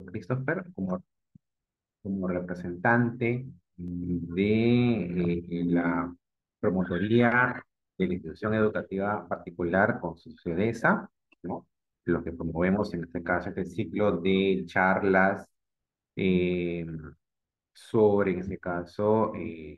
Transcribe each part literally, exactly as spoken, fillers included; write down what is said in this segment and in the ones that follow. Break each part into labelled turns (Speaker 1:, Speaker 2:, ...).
Speaker 1: Christopher como, como representante de eh, la promotoría de la institución educativa particular con su CEDESA, ¿no? Lo que promovemos en este caso este ciclo de charlas eh, sobre, en este caso, eh,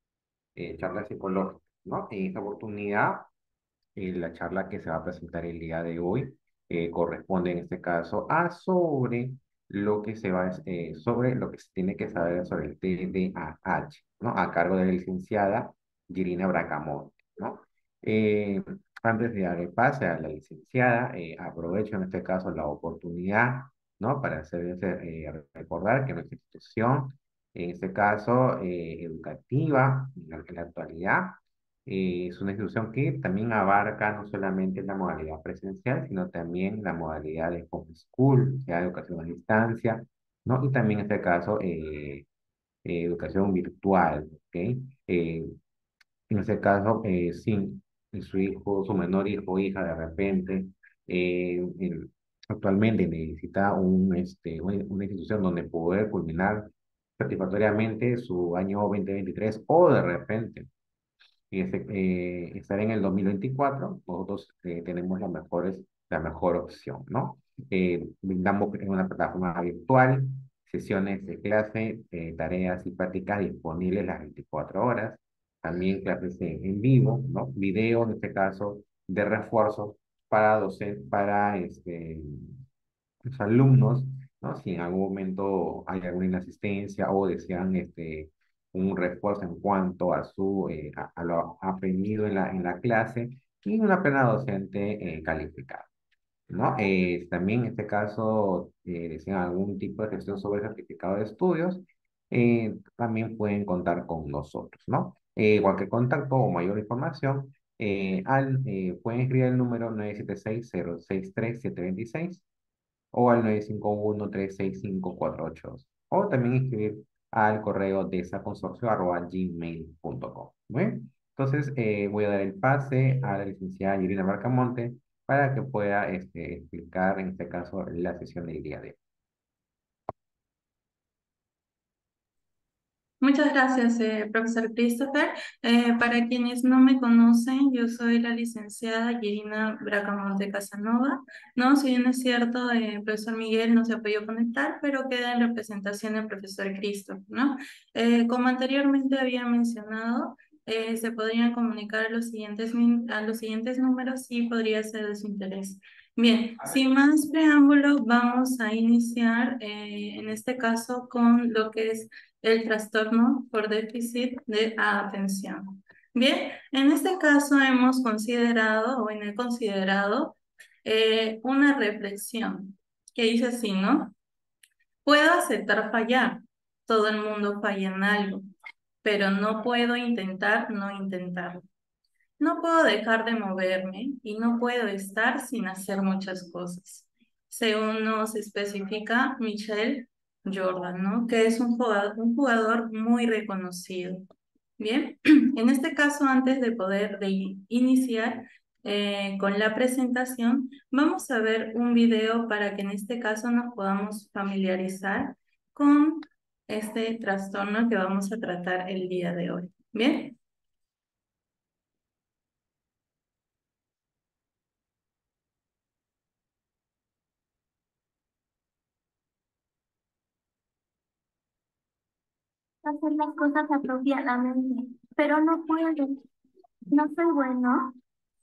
Speaker 1: eh, charlas psicológicas, ¿no? En esta oportunidad eh, la charla que se va a presentar el día de hoy eh, corresponde en este caso a sobre lo que se va, eh, sobre lo que se tiene que saber sobre el T D A H, ¿no? A cargo de la licenciada Girina Bracamonte, ¿no? Eh, Antes de dar el pase a la licenciada, eh, aprovecho en este caso la oportunidad, ¿no? Para hacer, eh, recordar que nuestra institución, en este caso eh, educativa, en la, en la actualidad, eh, es una institución que también abarca no solamente la modalidad presencial, sino también la modalidad de homeschool, o sea, educación a distancia, ¿no? Y también en este caso, eh, eh, educación virtual, ¿ok? Eh, en este caso, eh, sí, su hijo, su menor hijo o hija de repente, eh, el- actualmente necesita un, este, una, una institución donde poder culminar satisfactoriamente su año dos mil veintitrés o de repente y este, eh, estar en el dos mil veinticuatro, nosotros eh, tenemos la, mejores, la mejor opción, ¿no? Eh, brindamos en una plataforma virtual, sesiones de clase, eh, tareas y prácticas disponibles las veinticuatro horas, también clases en, en vivo, ¿no? Video, en este caso, de refuerzo para docentes, para este, los alumnos, ¿no? Si en algún momento hay alguna inasistencia o desean este, un refuerzo en cuanto a, su, eh, a, a lo aprendido en la, en la clase y una plena docente eh, calificada, ¿no? Eh, también en este caso eh, desean algún tipo de gestión sobre el certificado de estudios, eh, también pueden contar con nosotros, ¿no? Eh, cualquier contacto o mayor información, eh, al, eh, pueden escribir el número nueve siete seis, cero seis tres, siete dos seis o al nueve cinco uno, tres seis cinco, cuatro ocho dos. O también escribir al correo de desaconsorcio arroba gmail punto com. Muy bien. Entonces, eh, voy a dar el pase a la licenciada Irina Marcamonte para que pueda este, explicar, en este caso, la sesión del día de hoy.
Speaker 2: Muchas gracias, eh, profesor Christopher. Eh, para quienes no me conocen, yo soy la licenciada Irina Bracamonte Casanova. No, si bien es cierto, eh, el profesor Miguel no se ha podido conectar, pero queda en representación del profesor Christopher, ¿no? Eh, como anteriormente había mencionado, eh, se podrían comunicar a los siguientes, min- a los siguientes números y podría ser de su interés. Bien, sin más preámbulo, vamos a iniciar eh, en este caso con lo que es el trastorno por déficit de atención. Bien, en este caso hemos considerado, o en he considerado, eh, una reflexión que dice así, ¿no? Puedo aceptar fallar, todo el mundo falla en algo, pero no puedo intentar no intentarlo. No puedo dejar de moverme y no puedo estar sin hacer muchas cosas. Según nos especifica Michelle Jordan, ¿no? Que es un jugador, un jugador muy reconocido. Bien, en este caso, antes de poder de iniciar eh, con la presentación, vamos a ver un video para que en este caso nos podamos familiarizar con este trastorno que vamos a tratar el día de hoy. Bien.
Speaker 3: Hacer las cosas apropiadamente, pero no puedo, no soy bueno.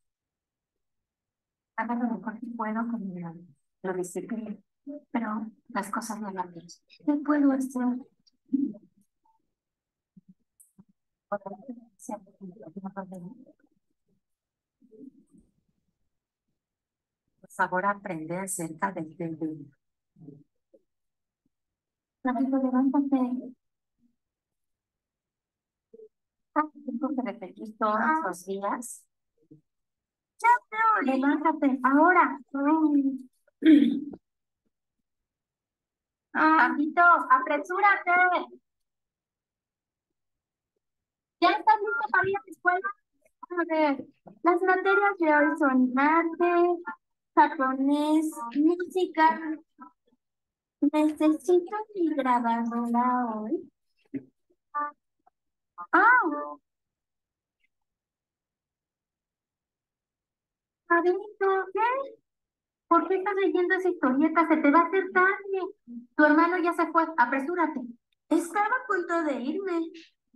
Speaker 3: Hago lo mejor que puedo con lo, lo disciplina, pero las cosas no van bien. ¿Qué puedo hacer? Por favor, aprende acerca del deber. Rápido, levántate. Ah, tengo que repetir todos los días. Ya veo, levántate, ahora. Mm. Ah, Papito, apresúrate. ¿Ya estás listo para ir a la escuela? A ver, las materias de hoy son arte, japonés, música. Necesito mi grabadora hoy. Ah, Pablito, ¿qué? ¿Por qué estás leyendo esa historieta? Se te va a hacer tarde. Tu hermano ya se fue. Apresúrate. Estaba a punto de irme.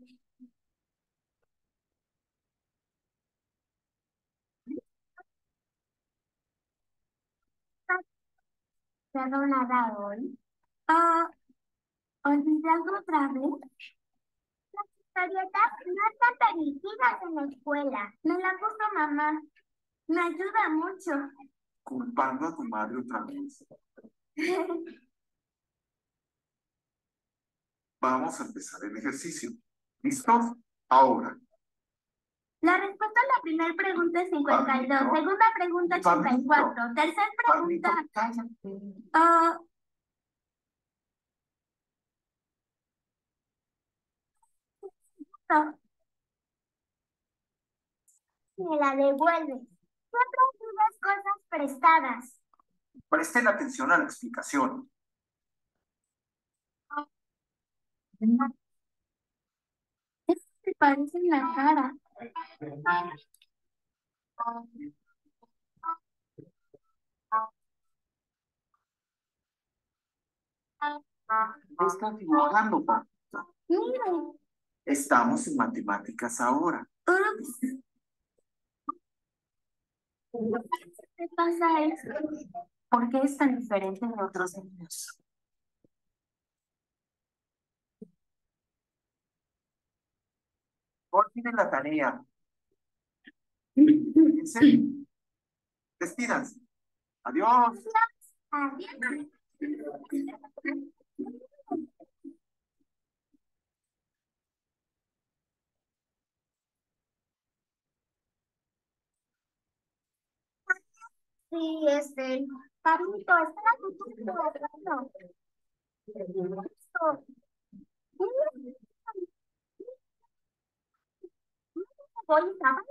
Speaker 3: Perdonada hoy. Ah, ¿olvidé algo otra vez? Las historietas no están permitidas en la escuela. Me la puso mamá. Me ayuda mucho.
Speaker 4: Culpando a tu madre otra vez. Vamos a empezar el ejercicio. ¿Listos? Ahora.
Speaker 3: La respuesta a la primera pregunta es cincuenta y dos.
Speaker 4: Pablito.
Speaker 3: Segunda pregunta ochenta y cuatro. Tercera
Speaker 4: Pablito,
Speaker 3: pregunta.
Speaker 4: cállate.
Speaker 3: Ah, no. Me la devuelves. Siempre pides cosas prestadas.
Speaker 4: Presten atención a la explicación.
Speaker 3: Eso te parece en la cara.
Speaker 4: Estás dibujando, Pablito.
Speaker 3: Mire.
Speaker 4: Estamos en matemáticas ahora.
Speaker 3: Ups. ¿Qué pasa esto? ¿Por qué es tan diferente de otros niños?
Speaker 4: Olviden la tarea. Fíjense. Despídanse. Adiós.
Speaker 3: Adiós. Sí, este, Pablito, espera que tú estás hablando. Esto. Voy a trabajar.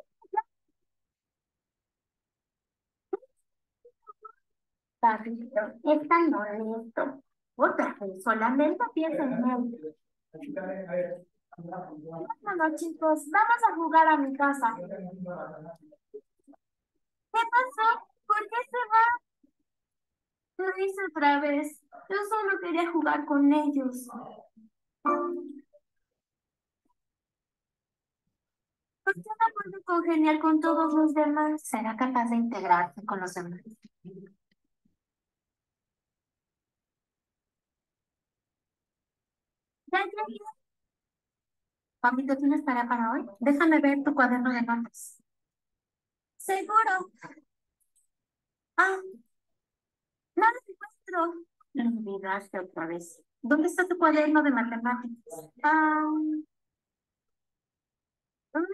Speaker 3: Pablito, es tan molesto. Otra vez, solamente piensa en él. Bueno, chicos, vamos a jugar a mi casa. ¿Qué pasó? ¿Por qué se va? Lo hice otra vez. Yo solo quería jugar con ellos. ¿Por qué no puede congeniar con todos los demás? ¿Será capaz de integrarse con los demás? Ya llegué. Pablito, ¿tienes tarea para hoy? Déjame ver tu cuaderno de notas. Seguro. Ah, no lo encuentro. Lo olvidaste otra vez. ¿Dónde está tu cuaderno de matemáticas? Ah, mm,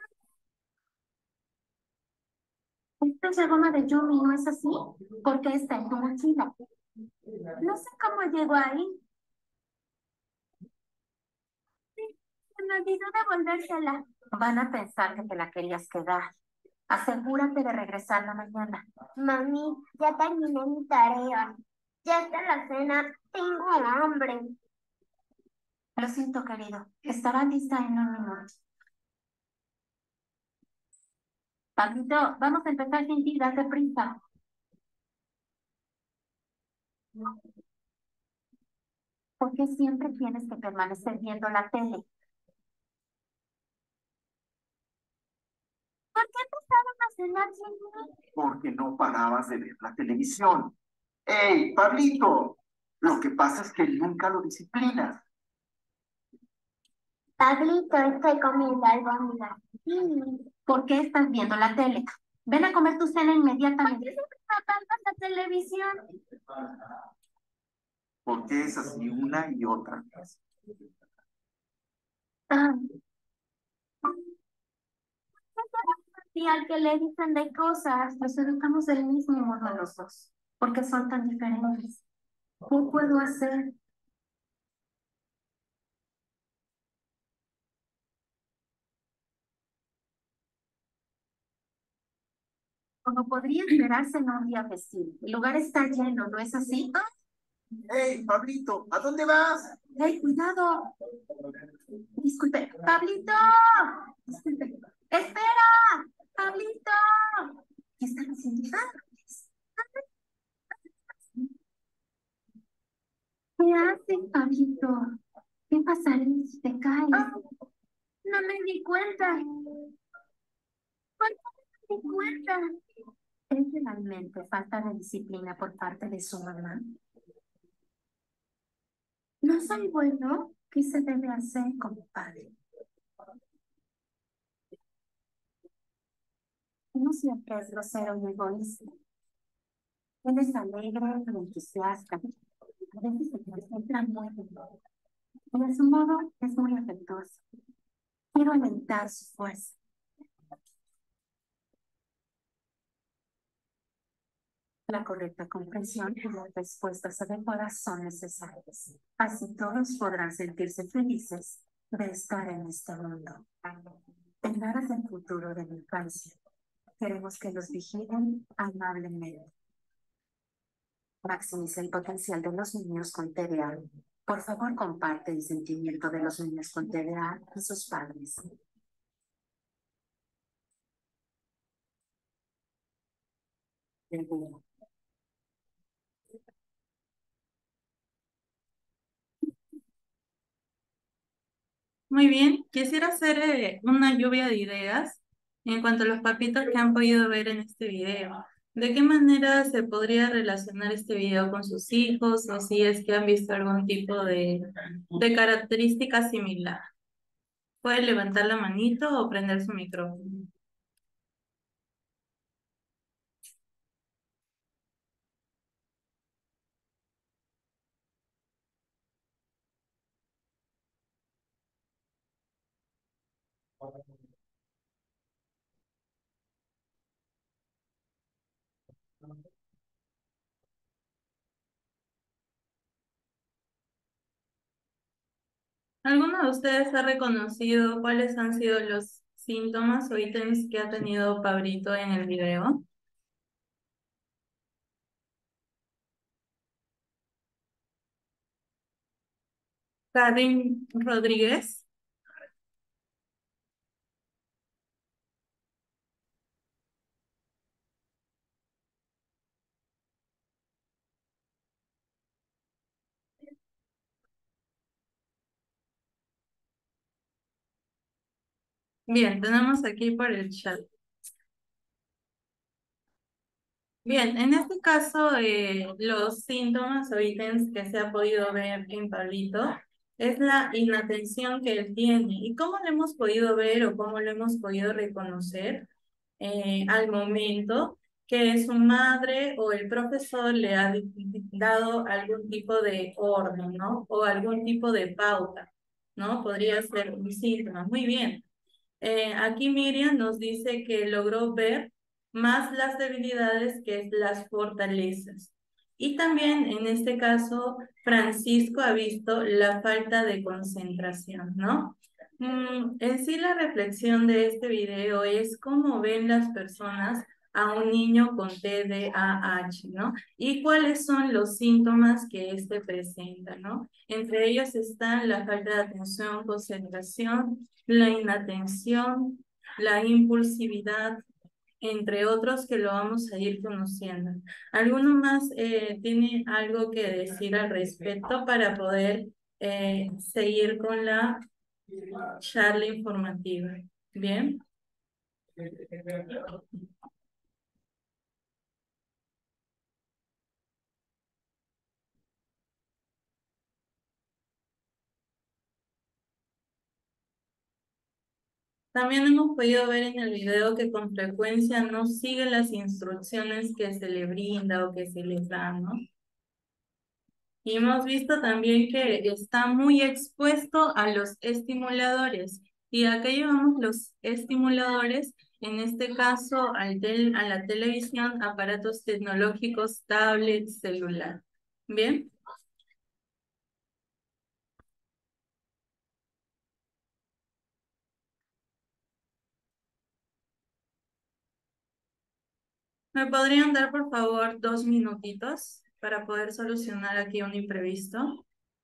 Speaker 3: esta es la goma de Yumi, ¿no es así? Porque está en tu mochila. No sé cómo llegó ahí. Sí, se me olvidó devolvérsela. Van a pensar que te la querías quedar. Asegúrate de regresarla mañana. Mami, ya terminé mi tarea. Ya está la cena. Tengo hambre. Lo siento, querido. Estará lista en un minuto. Pablito, vamos a empezar sin ti. Date prisa. ¿Por qué siempre tienes que permanecer viendo la tele? ¿Por qué empezaron a cenar sin mí?
Speaker 4: Porque no parabas de ver la televisión. ¡Ey, Pablito! Lo que pasa es que nunca lo disciplinas.
Speaker 3: Pablito, estoy comiendo albóndigas. Sí. ¿Por qué estás viendo la tele? Ven a comer tu cena inmediatamente. ¿Por qué siempre me apagas la televisión?
Speaker 4: Porque es así una y otra vez.
Speaker 3: Ah. Y al que le dicen de cosas, los educamos del mismo modo a los dos, porque son tan diferentes. ¿Qué puedo hacer? Como podría esperarse en un día festivo. El lugar está lleno, ¿no es así? Ah,
Speaker 4: Hey, Pablito, ¿a dónde vas?
Speaker 3: ¡Hey, cuidado! Disculpe, Pablito. Disculpe. ¡Espera! ¡Pablito! ¿Qué están haciendo? ¿Qué haces, Pablito? ¿Qué pasaría si te caes? No me di cuenta. ¿Por qué no me di cuenta? ¿Es realmente falta de disciplina por parte de su mamá? No soy bueno. ¿Qué se debe hacer como padre? No siempre es grosero y egoísta. Él es alegre y entusiasta. A veces se concentra muy bien. Y a su modo es muy afectuoso. Quiero aumentar su fuerza. La correcta comprensión y las respuestas adecuadas son necesarias. Así todos podrán sentirse felices de estar en este mundo. En aras del futuro de la infancia, queremos que los vigilen amablemente. Maximiza el potencial de los niños con T D A. Por favor, comparte el sentimiento de los niños con T D A a sus padres.
Speaker 2: Muy bien, quisiera hacer eh, una lluvia de ideas en cuanto a los papitos que han podido ver en este video. ¿De qué manera se podría relacionar este video con sus hijos o si es que han visto algún tipo de, de característica similar? Puede levantar la manito o prender su micrófono. ¿Alguno de ustedes ha reconocido cuáles han sido los síntomas o ítems que ha tenido Pablito en el video? Karin Rodríguez. Bien, tenemos aquí por el chat. Bien, en este caso, eh, los síntomas o ítems que se ha podido ver en Pablito es la inatención que él tiene. ¿Y cómo lo hemos podido ver o cómo lo hemos podido reconocer eh, al momento que su madre o el profesor le ha di- dado algún tipo de orden, ¿no? O algún tipo de pauta, ¿no? Podría ser un síntoma. Muy bien. Eh, aquí Miriam nos dice que logró ver más las debilidades que las fortalezas. Y también en este caso, Francisco ha visto la falta de concentración, ¿no? Mm, en sí la reflexión de este video es cómo ven las personas a un niño con T D A H, ¿no? Y cuáles son los síntomas que éste presenta, ¿no? Entre ellos están la falta de atención, concentración, la inatención, la impulsividad, entre otros que lo vamos a ir conociendo. ¿Alguno más eh, tiene algo que decir al respecto para poder eh, seguir con la charla informativa? Bien. También hemos podido ver en el video que con frecuencia no sigue las instrucciones que se le brinda o que se les da, ¿no? Y hemos visto también que está muy expuesto a los estimuladores. Y acá llevamos los estimuladores, en este caso al tel- a la televisión, aparatos tecnológicos, tablets, celular. ¿Bien? ¿Me podrían dar, por favor, dos minutitos? para poder solucionar aquí un imprevisto.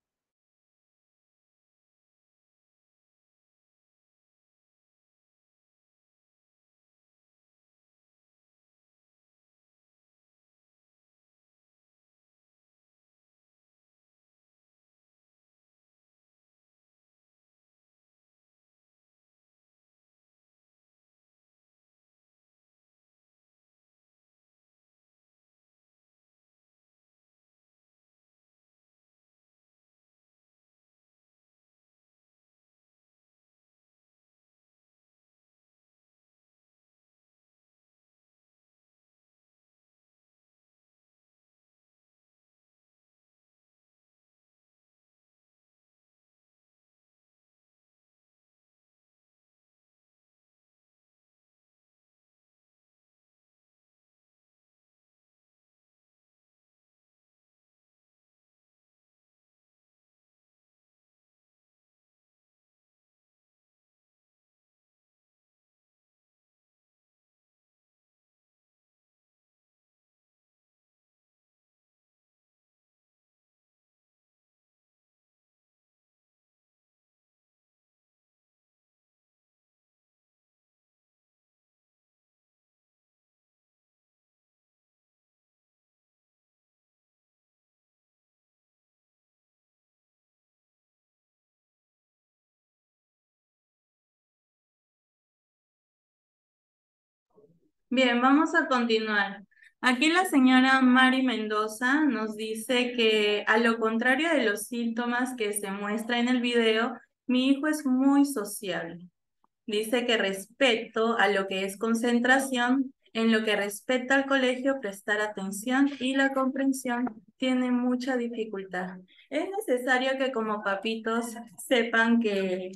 Speaker 2: Bien, vamos a continuar. Aquí la señora Mari Mendoza nos dice que a lo contrario de los síntomas que se muestra en el video, mi hijo es muy sociable. Dice que respecto a lo que es concentración, en lo que respecta al colegio, prestar atención y la comprensión, tiene mucha dificultad. Es necesario que como papitos sepan que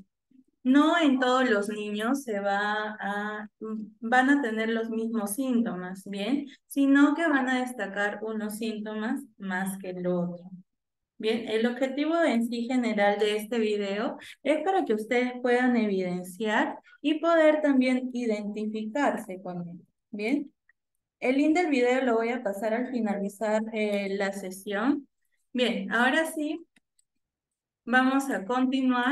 Speaker 2: no en todos los niños se va a, van a tener los mismos síntomas, ¿bien? Sino que van a destacar unos síntomas más que el otro. Bien, el objetivo en sí general de este video es para que ustedes puedan evidenciar y poder también identificarse con él. Bien, el link del video lo voy a pasar al finalizar eh, la sesión. Bien, ahora sí, vamos a continuar.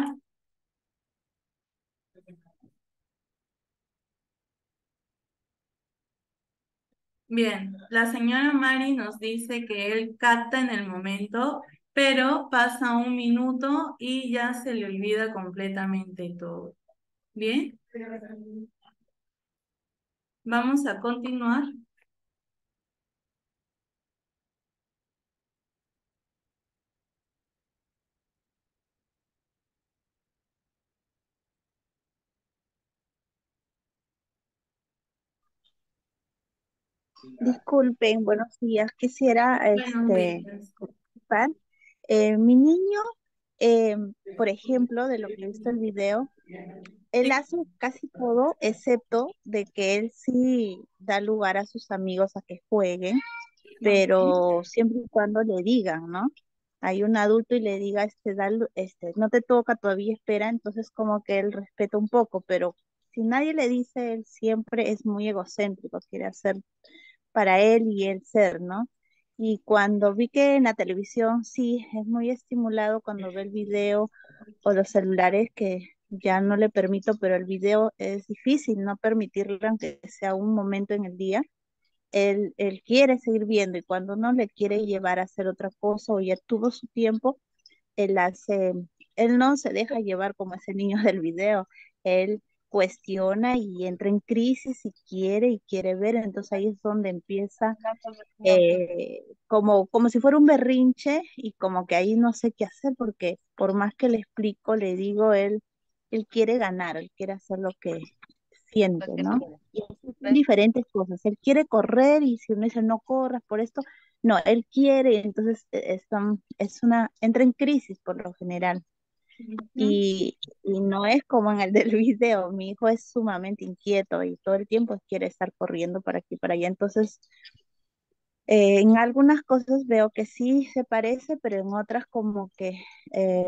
Speaker 2: Bien, la señora Mari nos dice que él capta en el momento, pero pasa un minuto y ya se le olvida completamente todo. Bien, vamos a continuar.
Speaker 5: Disculpen, buenos días. Quisiera
Speaker 2: Buenos
Speaker 5: este,
Speaker 2: días.
Speaker 5: participar. Eh, mi niño, eh, por ejemplo, de lo que he visto el video, él hace casi todo, excepto de que él sí da lugar a sus amigos a que jueguen, pero siempre y cuando le digan, ¿no? Hay un adulto y le diga, este, da lu- este, no te toca, todavía espera, entonces como que él respeta un poco, pero si nadie le dice, él siempre es muy egocéntrico, quiere hacer para él y el ser, ¿no? Y cuando vi que en la televisión sí es muy estimulado cuando ve el video o los celulares que ya no le permito, pero el video es difícil no permitirle aunque sea un momento en el día. Él, él quiere seguir viendo y cuando uno le quiere llevar a hacer otra cosa o ya tuvo su tiempo, él hace, él no se deja llevar como ese niño del video, él cuestiona y entra en crisis y quiere y quiere ver, entonces ahí es donde empieza eh, como, como si fuera un berrinche y como que ahí no sé qué hacer porque por más que le explico, le digo, él, él quiere ganar, él quiere hacer lo que siente, ¿no? Y así son diferentes cosas, él quiere correr y si uno dice no corras por esto, no, él quiere, y entonces eh, es, um, es una, entra en crisis por lo general.
Speaker 2: Ujú.
Speaker 5: Y, y no es como en el del video, mi hijo es sumamente inquieto y todo el tiempo quiere estar corriendo para aquí y para allá, entonces eh, en algunas cosas veo que sí se parece, pero en otras como que eh,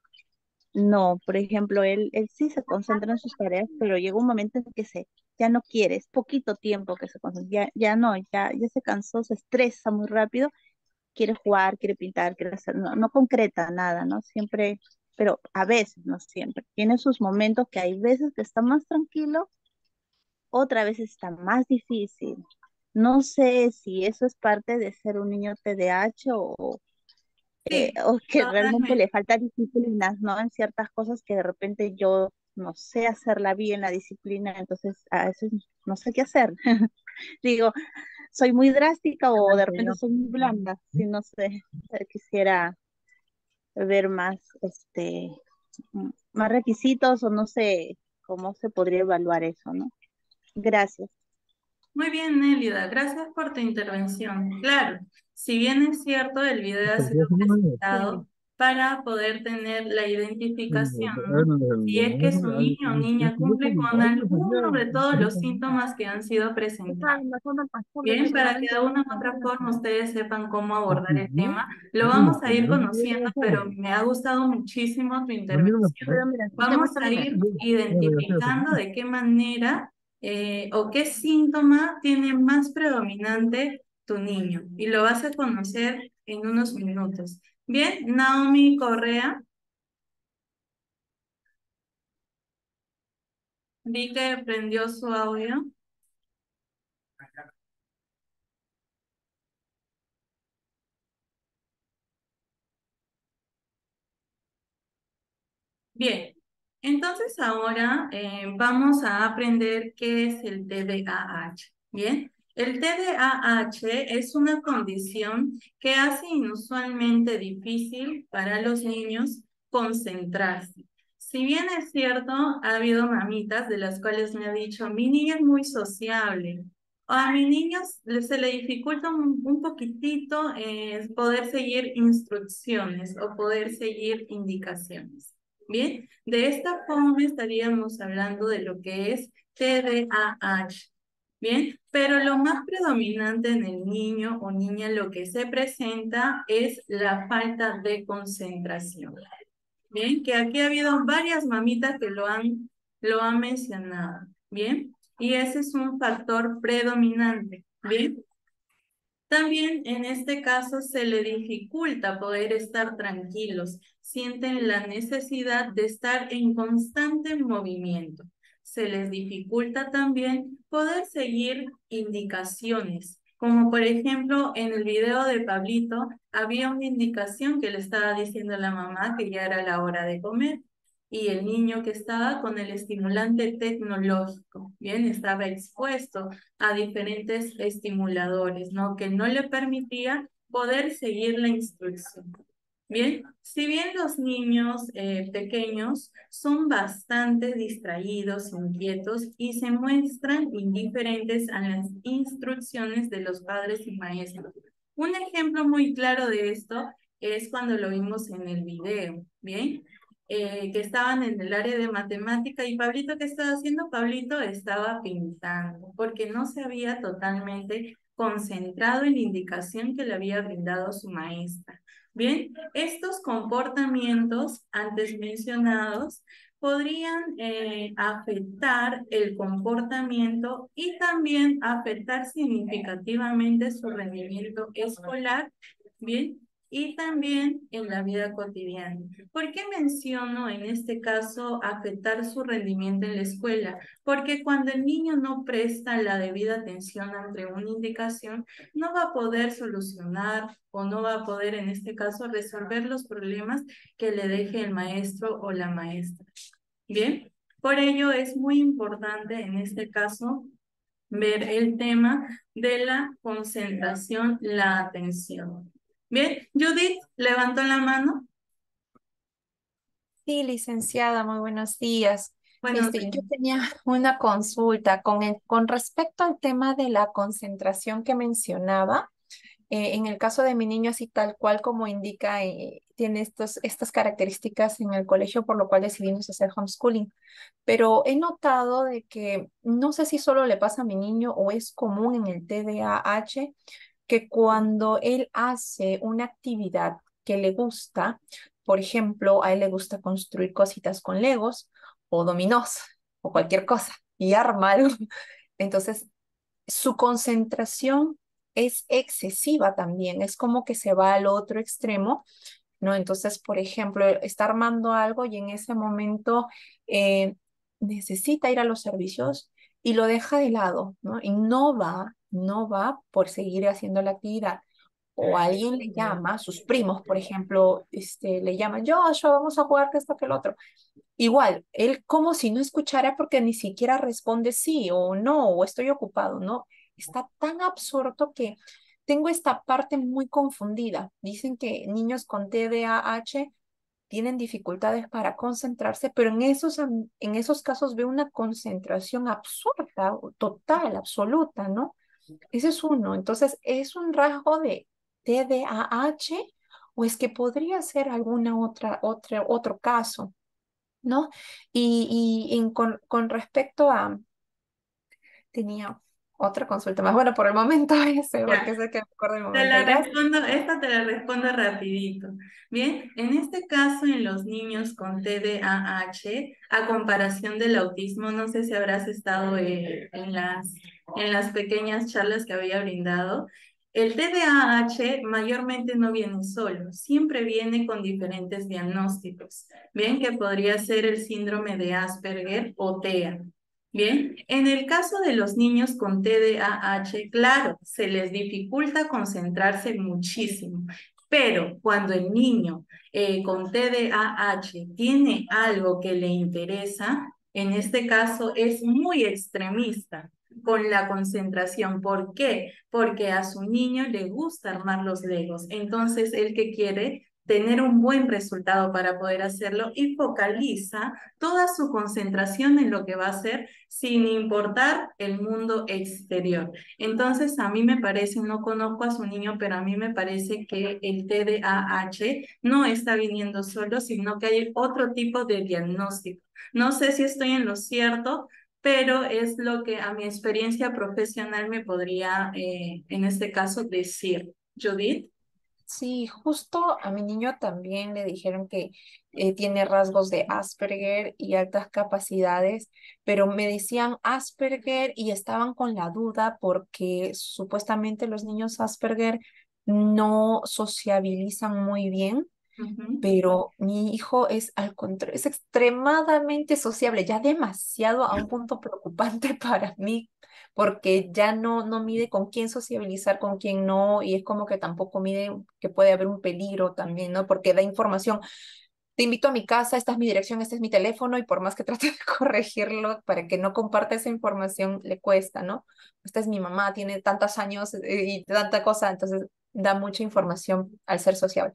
Speaker 5: no. Por ejemplo, él, él sí se concentra en sus tareas, pero llega un momento en que se, ya no quiere, es poquito tiempo que se concentra, ya, ya no, ya, ya se cansó, se estresa muy rápido quiere jugar, quiere pintar, quiere hacer, no, no concreta nada, ¿no? Siempre, pero a veces, no siempre. Tiene sus momentos que hay veces que está más tranquilo, otra vez está más difícil. No sé si eso es parte de ser un niño T D A H o, eh,
Speaker 2: Sí,
Speaker 5: o que realmente le
Speaker 2: totalmente.
Speaker 5: falta disciplina, ¿no? En ciertas cosas que de repente yo no sé hacerla bien, la disciplina, entonces a veces no sé qué hacer. Digo, soy muy drástica o de repente soy muy blanda, si no sé, eh, quisiera ver más, este, mm, más requisitos o no sé cómo se podría evaluar eso, ¿no? Gracias.
Speaker 2: Muy bien, Nélida, gracias por tu intervención. Claro, si bien es cierto, el video ha sido presentado para poder tener la identificación, ¿no? Si es que su niño o niña cumple con alguno de todos los síntomas que han sido presentados. Bien, para que de una u otra forma ustedes sepan cómo abordar el tema, lo vamos a ir conociendo, pero me ha gustado muchísimo tu intervención. Vamos a ir identificando de qué manera eh, o qué síntoma tiene más predominante tu niño y lo vas a conocer en unos minutos. Bien, Naomi Correa, vi que prendió su audio. Bien, entonces ahora eh, vamos a aprender qué es el T D A H. Bien, el T D A H es una condición que hace inusualmente difícil para los niños concentrarse. Si bien es cierto, ha habido mamitas de las cuales me ha dicho, mi niña es muy sociable, o a mi niño le- se le dificulta un, un poquitito eh, poder seguir instrucciones o poder seguir indicaciones. Bien, de esta forma estaríamos hablando de lo que es T D A H. Bien, pero lo más predominante en el niño o niña lo que se presenta es la falta de concentración. Bien, que aquí ha habido varias mamitas que lo han, lo han mencionado. Bien, y ese es un factor predominante. Bien. También en este caso se le dificulta poder estar tranquilos, sienten la necesidad de estar en constante movimiento. Se les dificulta también poder seguir indicaciones, como por ejemplo en el video de Pablito había una indicación que le estaba diciendo a la mamá que ya era la hora de comer y el niño que estaba con el estimulante tecnológico, bien, estaba expuesto a diferentes estimuladores, ¿no? Que no le permitía poder seguir la instrucción. Bien, si bien los niños eh, pequeños son bastante distraídos, inquietos y se muestran indiferentes a las instrucciones de los padres y maestros. Un ejemplo muy claro de esto es cuando lo vimos en el video, ¿bien? Eh, que estaban en el área de matemática y Pablito, ¿qué estaba haciendo? Pablito estaba pintando porque no se había totalmente concentrado en la indicación que le había brindado su maestra. Bien, estos comportamientos antes mencionados podrían eh, afectar el comportamiento y también afectar significativamente su rendimiento escolar, bien, y también en la vida cotidiana. ¿Por qué menciono en este caso afectar su rendimiento en la escuela? Porque cuando el niño no presta la debida atención ante una indicación, no va a poder solucionar o no va a poder, en este caso, resolver los problemas que le deje el maestro o la maestra. Bien, por ello es muy importante en este caso ver el tema de la concentración, la atención. Bien, Judith levantó la mano.
Speaker 6: Sí, licenciada, muy buenos días.
Speaker 2: Buenos
Speaker 6: Este,
Speaker 2: días.
Speaker 6: yo tenía una consulta con el, con respecto al tema de la concentración que mencionaba. Eh, en el caso de mi niño, así tal cual como indica, eh, tiene estos, estas características en el colegio, por lo cual decidimos hacer homeschooling. Pero he notado de que no sé si solo le pasa a mi niño o es común en el T D A H que cuando él hace una actividad que le gusta, por ejemplo, a él le gusta construir cositas con Legos o dominós o cualquier cosa y arma algo. Entonces, su concentración es excesiva también, es como que se va al otro extremo, ¿no? Entonces, por ejemplo, está armando algo y en ese momento eh, necesita ir a los servicios y lo deja de lado, ¿no? Y no va, no va por seguir haciendo la actividad. O alguien le llama, sus primos, por ejemplo, este, le llaman, Joshua, vamos a jugar que esto, que el otro. Igual, él como si no escuchara porque ni siquiera responde sí o no, o estoy ocupado, ¿no? Está tan absorto que tengo esta parte muy confundida. Dicen que niños con T D A H tienen dificultades para concentrarse, pero en esos, am- en esos casos veo una concentración absurda, total, absoluta, ¿no? Ese es uno. Entonces, ¿es un rasgo de T D A H o es que podría ser alguna otra, otra, otro caso? ¿No? Y, y en con, con respecto a, tenía otra consulta más, bueno, por el momento ese, porque
Speaker 2: Ya.
Speaker 6: sé que me acuerdo el
Speaker 2: Te
Speaker 6: momento.
Speaker 2: la
Speaker 6: Gracias.
Speaker 2: respondo, esta te la respondo rapidito. Bien, en este caso, en los niños con T D A H, a comparación del autismo, no sé si habrás estado eh, en las, en las pequeñas charlas que había brindado. El T D A H mayormente no viene solo, siempre viene con diferentes diagnósticos. Bien, que podría ser el síndrome de Asperger o T E A. Bien, en el caso de los niños con T D A H, claro, se les dificulta concentrarse muchísimo, pero cuando el niño eh, con T D A H tiene algo que le interesa, en este caso es muy extremista con la concentración. ¿Por qué? Porque a su niño le gusta armar los legos. Entonces, él que quiere tener un buen resultado para poder hacerlo y focaliza toda su concentración en lo que va a hacer sin importar el mundo exterior. Entonces, a mí me parece, no conozco a su niño, pero a mí me parece que el T D A H no está viniendo solo, sino que hay otro tipo de diagnóstico. No sé si estoy en lo cierto, pero es lo que a mi experiencia profesional me podría, eh, en este caso, decir. Judith.
Speaker 6: Sí, justo a mi niño también le dijeron que eh, tiene rasgos de Asperger y altas capacidades, pero me decían Asperger y estaban con la duda porque supuestamente los niños Asperger no sociabilizan muy bien,
Speaker 2: Ujú.
Speaker 6: pero mi hijo es al contrario, es extremadamente sociable, ya demasiado a un punto preocupante para mí, porque ya no, no mide con quién sociabilizar, con quién no, y es como que tampoco mide que puede haber un peligro también, ¿no? Porque da información. Te invito a mi casa, esta es mi dirección, este es mi teléfono, y por más que trate de corregirlo para que no comparta esa información, le cuesta, ¿no? Esta es mi mamá, tiene tantos años eh, y tanta cosa, entonces da mucha información al ser sociable.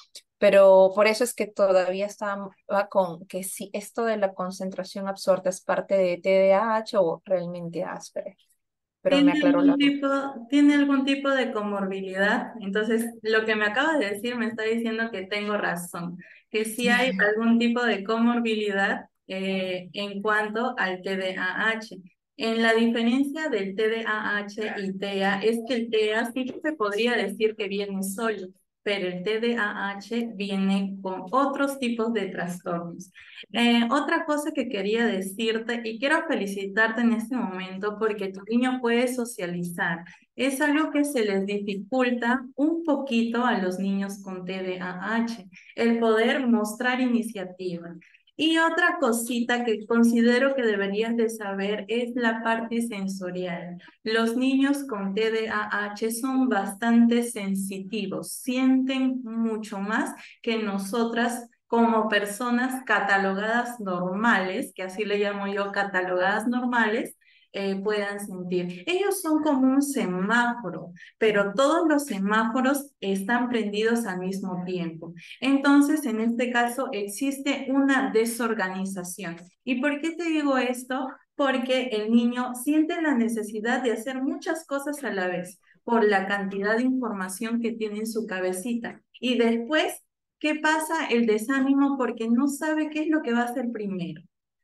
Speaker 6: Pero por eso es que todavía estaba con que si esto de la concentración absorta es parte de T D A H o realmente Asperger, pero me
Speaker 2: ¿Tiene
Speaker 6: aclaró la
Speaker 2: algún
Speaker 6: duda.
Speaker 2: tipo, tiene algún tipo de comorbilidad? Entonces, lo que me acabas de decir me está diciendo que tengo razón, que sí hay algún tipo de comorbilidad eh, en cuanto al T D A H. En la diferencia del T D A H y T E A es que el T E A sí se podría decir que viene solo, pero el T D A H viene con otros tipos de trastornos. Eh, otra cosa que quería decirte y quiero felicitarte en este momento porque tu niño puede socializar. Es algo que se les dificulta un poquito a los niños con T D A H, el poder mostrar iniciativa. Y otra cosita que considero que deberías de saber es la parte sensorial. Los niños con T D A H son bastante sensitivos, sienten mucho más que nosotras como personas catalogadas normales, que así le llamo yo, catalogadas normales, eh, puedan sentir. Ellos son como un semáforo, pero todos los semáforos están prendidos al mismo tiempo. Entonces, en este caso, existe una desorganización. ¿Y por qué te digo esto? Porque el niño siente la necesidad de hacer muchas cosas a la vez por la cantidad de información que tiene en su cabecita. Y después, ¿qué pasa? El desánimo porque no sabe qué es lo que va a hacer primero.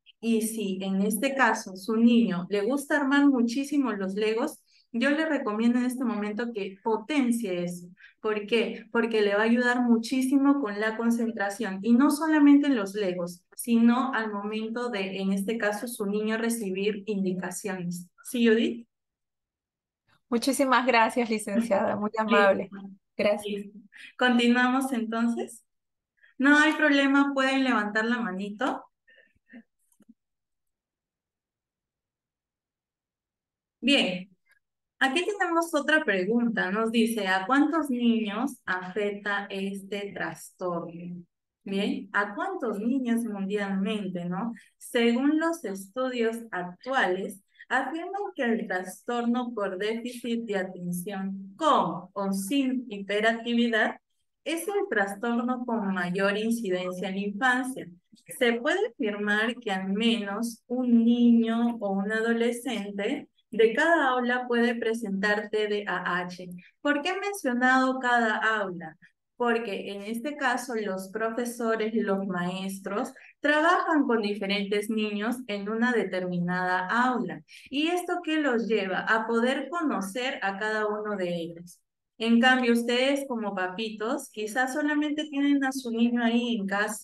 Speaker 2: Y si en este caso su niño le gusta armar muchísimo los Legos, yo le recomiendo en este momento que potencie eso. ¿Por qué? Porque le va a ayudar muchísimo con la concentración y no solamente en los Legos, sino al momento de, en este caso, su niño recibir indicaciones. ¿Sí, Judith?
Speaker 6: Muchísimas gracias, licenciada, muy amable.
Speaker 2: Listo.
Speaker 6: Gracias.
Speaker 2: Listo. Continuamos entonces. No hay problema, pueden levantar la manito. Bien, aquí tenemos otra pregunta. Nos dice, ¿a cuántos niños afecta este trastorno? Bien, ¿a cuántos niños mundialmente, no? Según los estudios actuales, afirman que el trastorno por déficit de atención con o sin hiperactividad es el trastorno con mayor incidencia en la infancia. Se puede afirmar que al menos un niño o un adolescente de cada aula puede presentar T D A H. ¿Por qué he mencionado cada aula? Porque en este caso los profesores, los maestros, trabajan con diferentes niños en una determinada aula. ¿Y esto qué los lleva? A poder conocer a cada uno de ellos. En cambio, ustedes como papitos, quizás solamente tienen a su niño ahí en casa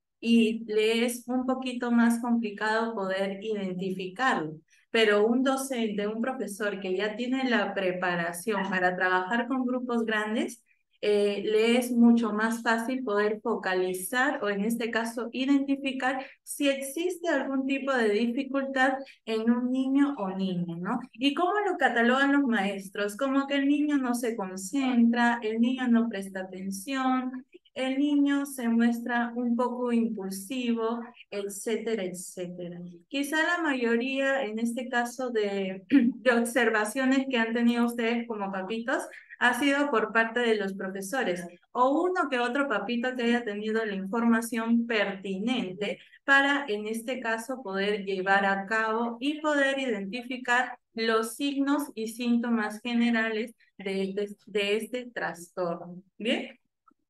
Speaker 2: y le es un poquito más complicado poder identificarlo. Pero un docente, un profesor que ya tiene la preparación para trabajar con grupos grandes, eh, le es mucho más fácil poder focalizar o en este caso identificar si existe algún tipo de dificultad en un niño o niña, ¿no? ¿Y cómo lo catalogan los maestros? Como que el niño no se concentra, el niño no presta atención, el niño se muestra un poco impulsivo, etcétera, etcétera. Quizá la mayoría, en este caso, de, de observaciones que han tenido ustedes como papitos, ha sido por parte de los profesores, o uno que otro papito que haya tenido la información pertinente para, en este caso, poder llevar a cabo y poder identificar los signos y síntomas generales de, de, de este trastorno. ¿Bien?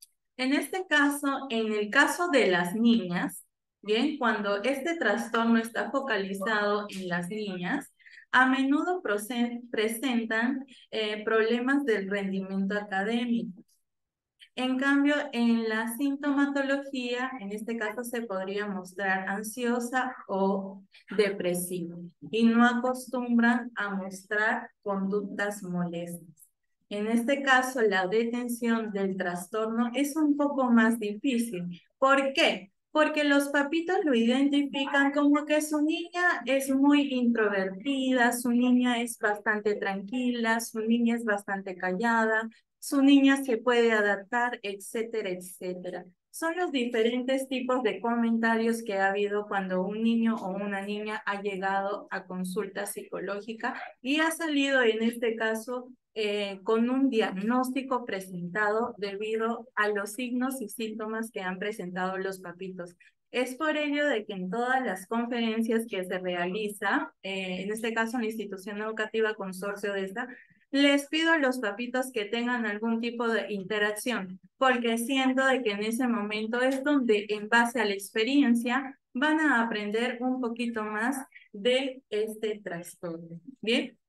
Speaker 2: En este caso, en el caso de las niñas, bien, cuando este trastorno está focalizado en las niñas, a menudo presentan eh, problemas del rendimiento académico. En cambio, en la sintomatología, en este caso se podría mostrar ansiosa o depresiva y no acostumbran a mostrar conductas molestas. En este caso, la detención del trastorno es un poco más difícil. ¿Por qué? Porque los papitos lo identifican como que su niña es muy introvertida, su niña es bastante tranquila, su niña es bastante callada, su niña se puede adaptar, etcétera, etcétera. Son los diferentes tipos de comentarios que ha habido cuando un niño o una niña ha llegado a consulta psicológica y ha salido en este caso eh, con un diagnóstico presentado debido a los signos y síntomas que han presentado los papitos. Es por ello de que en todas las conferencias que se realiza, eh, en este caso en la institución educativa consorcio de esta, les pido a los papitos que tengan algún tipo de interacción, porque siento de que en ese momento es donde en base a la experiencia van a aprender un poquito más de este trastorno. ¿Bien?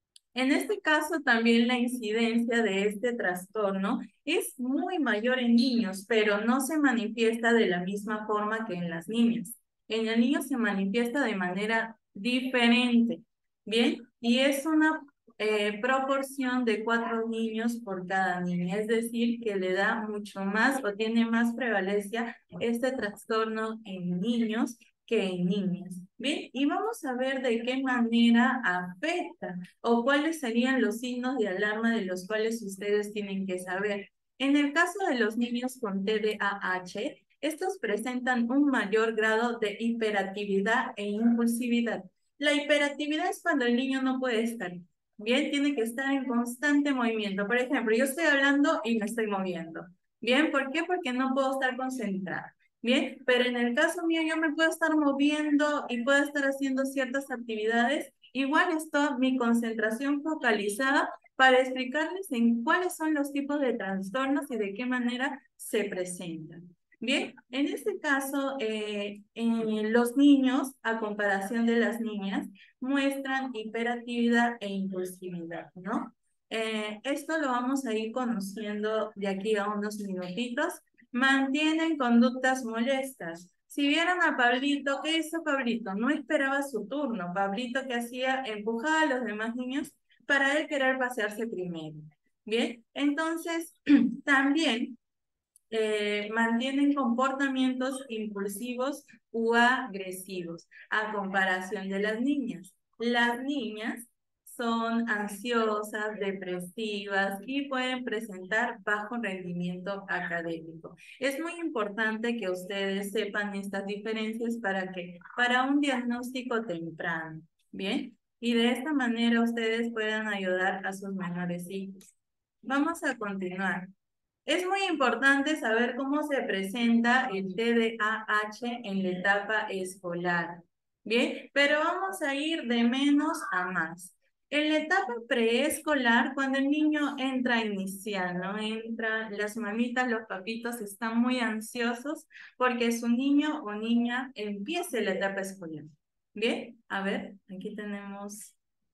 Speaker 2: En este caso también la incidencia de este trastorno es muy mayor en niños, pero no se manifiesta de la misma forma que en las niñas. En el niño se manifiesta de manera diferente, ¿bien? Y es una eh, proporción de cuatro niños por cada niña, es decir, que le da mucho más o tiene más prevalencia este trastorno en niños que en niñas. Bien, y vamos a ver de qué manera afecta o cuáles serían los signos de alarma de los cuales ustedes tienen que saber. En el caso de los niños con T D A H, estos presentan un mayor grado de hiperactividad e impulsividad. La hiperactividad es cuando el niño no puede estar. Bien, tiene que estar en constante movimiento. Por ejemplo, yo estoy hablando y me estoy moviendo. Bien, ¿por qué? Porque no puedo estar concentrada. Bien, pero en el caso mío yo me puedo estar moviendo y puedo estar haciendo ciertas actividades. Igual estoy mi concentración focalizada para explicarles en cuáles son los tipos de trastornos y de qué manera se presentan. Bien, en este caso, eh, en los niños, a comparación de las niñas, muestran hiperactividad e impulsividad, ¿no? Eh, esto lo vamos a ir conociendo de aquí a unos minutitos. Mantienen conductas molestas. Si vieron a Pablito, ¿qué hizo Pablito? No esperaba su turno. Pablito, ¿qué hacía? Empujaba a los demás niños para él querer pasearse primero. Bien, entonces también eh, mantienen comportamientos impulsivos u agresivos, a comparación de las niñas. Las niñas son ansiosas, depresivas y pueden presentar bajo rendimiento académico. Es muy importante que ustedes sepan estas diferencias para que, para un diagnóstico temprano, ¿bien? Y de esta manera ustedes puedan ayudar a sus menores hijos. Vamos a continuar. Es muy importante saber cómo se presenta el T D A H en la etapa escolar. Bien, pero vamos a ir de menos a más. En la etapa preescolar, cuando el niño entra inicial, ¿no? Entra, las mamitas, los papitos están muy ansiosos porque su niño o niña empiece la etapa escolar. Bien, a ver, aquí tenemos.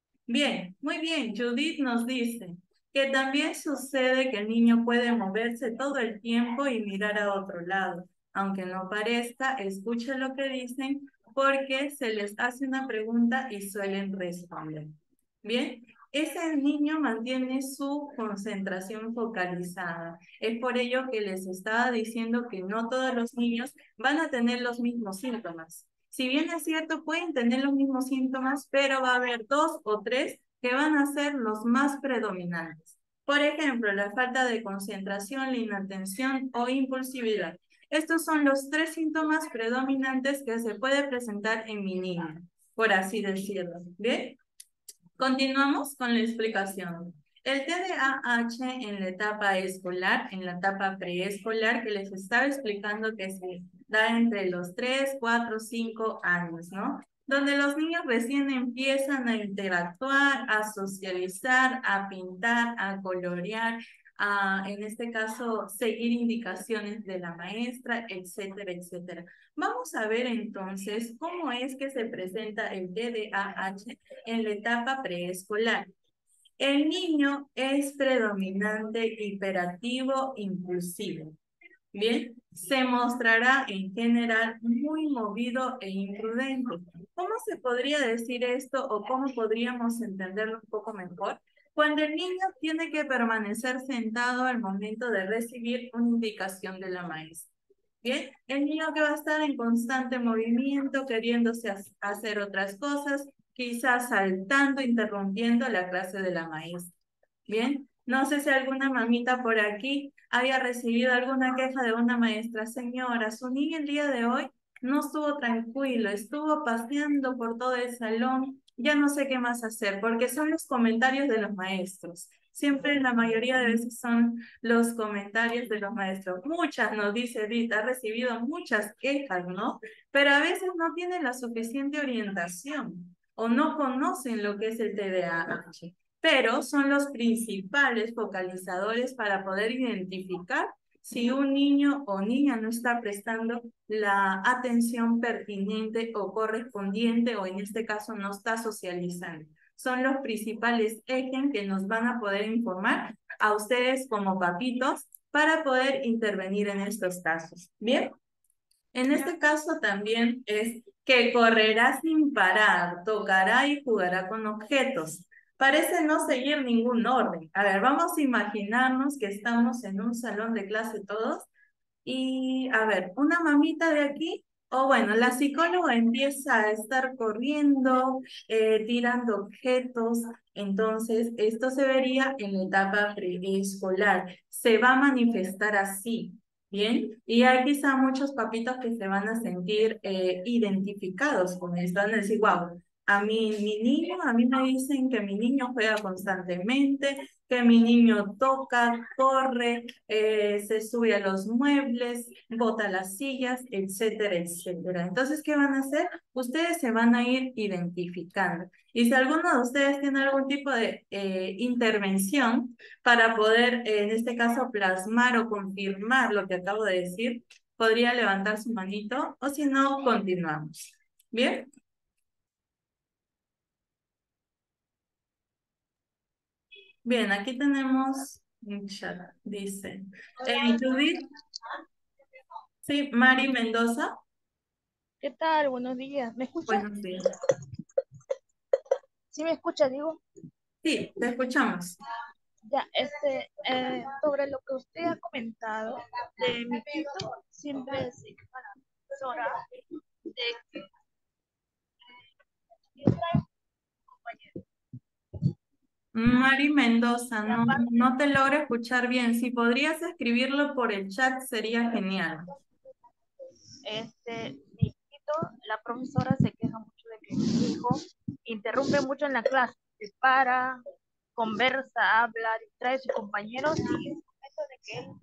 Speaker 2: Bien, muy bien. Judith nos dice que también sucede que el niño puede moverse todo el tiempo y mirar a otro lado. Aunque no parezca, escucha lo que dicen porque se les hace una pregunta y suelen responder. Bien, ese niño mantiene su concentración focalizada. Es por ello que les estaba diciendo que no todos los niños van a tener los mismos síntomas. Si bien es cierto, pueden tener los mismos síntomas, pero va a haber dos o tres que van a ser los más predominantes. Por ejemplo, la falta de concentración, la inatención o impulsividad. Estos son los tres síntomas predominantes que se puede presentar en mi niño, por así decirlo. ¿Bien? Continuamos con la explicación. El T D A H en la etapa escolar, en la etapa preescolar, que les estaba explicando que se da entre los tres, cuatro, cinco años, ¿no? Donde los niños recién empiezan a interactuar, a socializar, a pintar, a colorear, a, en este caso, seguir indicaciones de la maestra, etcétera, etcétera. Vamos a ver entonces cómo es que se presenta el T D A H en la etapa preescolar. El niño es predominante, hiperactivo, impulsivo. Bien, se mostrará en general muy movido e imprudente. ¿Cómo se podría decir esto o cómo podríamos entenderlo un poco mejor? Cuando el niño tiene que permanecer sentado al momento de recibir una indicación de la maestra. Bien, el niño que va a estar en constante movimiento, queriéndose hacer otras cosas, quizás saltando, interrumpiendo la clase de la maestra. Bien, no sé si alguna mamita por aquí haya recibido alguna queja de una maestra. Señora, su niño el día de hoy no estuvo tranquilo, estuvo paseando por todo el salón, ya no sé qué más hacer, porque son los comentarios de los maestros. Siempre, la mayoría de veces son los comentarios de los maestros. Muchas, nos dice Edith, ha recibido muchas quejas, ¿no? Pero a veces no tienen la suficiente orientación o no conocen lo que es el T D A H. Pero son los principales focalizadores para poder identificar si un niño o niña no está prestando la atención pertinente o correspondiente, o en este caso no está socializando. Son los principales ejes que nos van a poder informar a ustedes como papitos para poder intervenir en estos casos. ¿Bien? En este caso también es que correrá sin parar, tocará y jugará con objetos. Parece no seguir ningún orden. A ver, vamos a imaginarnos que estamos en un salón de clase todos y, a ver, una mamita de aquí, o bueno, la psicóloga empieza a estar corriendo, eh, tirando objetos. Entonces, esto se vería en la etapa preescolar. Se va a manifestar así. Bien, y hay quizá muchos papitos que se van a sentir eh, identificados con esto, van a decir, wow, a mí, mi niño, a mí me dicen que mi niño juega constantemente, que mi niño toca, corre, eh, se sube a los muebles, bota las sillas, etcétera, etcétera. Entonces, ¿qué van a hacer? Ustedes se van a ir identificando. Y si alguno de ustedes tiene algún tipo de eh, intervención para poder, eh, en este caso, plasmar o confirmar lo que acabo de decir, podría levantar su manito, o si no, continuamos. ¿Bien? Bien, aquí tenemos un chat, dice. Eh, Judith, sí, Mari Mendoza.
Speaker 7: ¿Qué tal? Buenos días. ¿Me escucha?
Speaker 2: Buenos días.
Speaker 7: ¿Sí me escucha, digo?
Speaker 2: Sí, te escuchamos.
Speaker 7: Ya, este, eh, sobre lo que usted ha comentado de mi hijito, siempre es a la profesora de que
Speaker 2: Mari Mendoza, no, no te logro escuchar bien. Si podrías escribirlo por el chat sería genial.
Speaker 7: este, mi hijito, la profesora se queja mucho de que mi hijo interrumpe mucho en la clase, se para, conversa, habla, distrae a sus compañeros y es momento de que él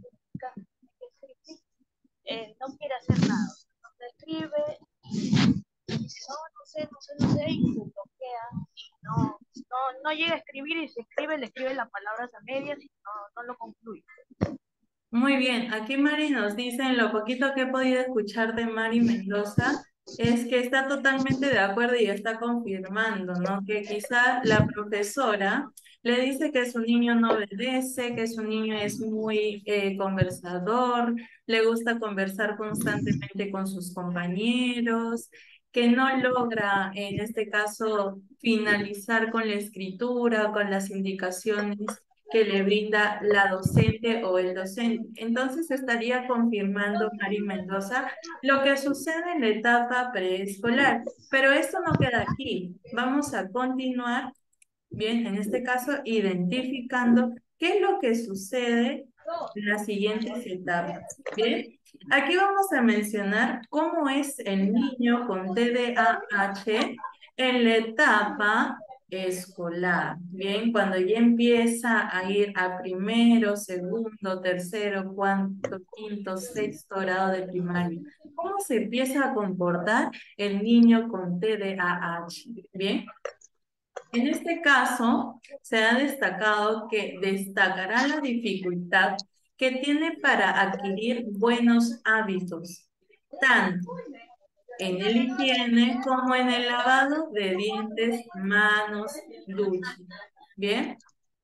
Speaker 7: eh, no quiere hacer nada, no se escribe, y dice, no, no sé, no sé, no sé, y se bloquea, y no, no, no llega a escribir y se escribe, le escribe las palabras a medias y no, no lo concluye.
Speaker 2: Muy bien, aquí Mari nos dice, en lo poquito que he podido escuchar de Mari Mendoza, es que está totalmente de acuerdo y está confirmando, ¿no? Que quizá la profesora le dice que su niño no obedece, que su niño es muy eh, conversador, le gusta conversar constantemente con sus compañeros, que no logra, en este caso, finalizar con la escritura o con las indicaciones que le brinda la docente o el docente. Entonces estaría confirmando Mari Mendoza lo que sucede en la etapa preescolar. Pero esto no queda aquí. Vamos a continuar, bien, en este caso, identificando qué es lo que sucede en las siguientes etapas. Bien, aquí vamos a mencionar cómo es el niño con T D A H en la etapa escolar. Bien, cuando ya empieza a ir a primero, segundo, tercero, cuarto, quinto, sexto grado de primaria. ¿Cómo se empieza a comportar el niño con T D A H? Bien. En este caso, se ha destacado que destacará la dificultad que tiene para adquirir buenos hábitos, tanto en el higiene como en el lavado de dientes, manos, ducha. ¿Bien?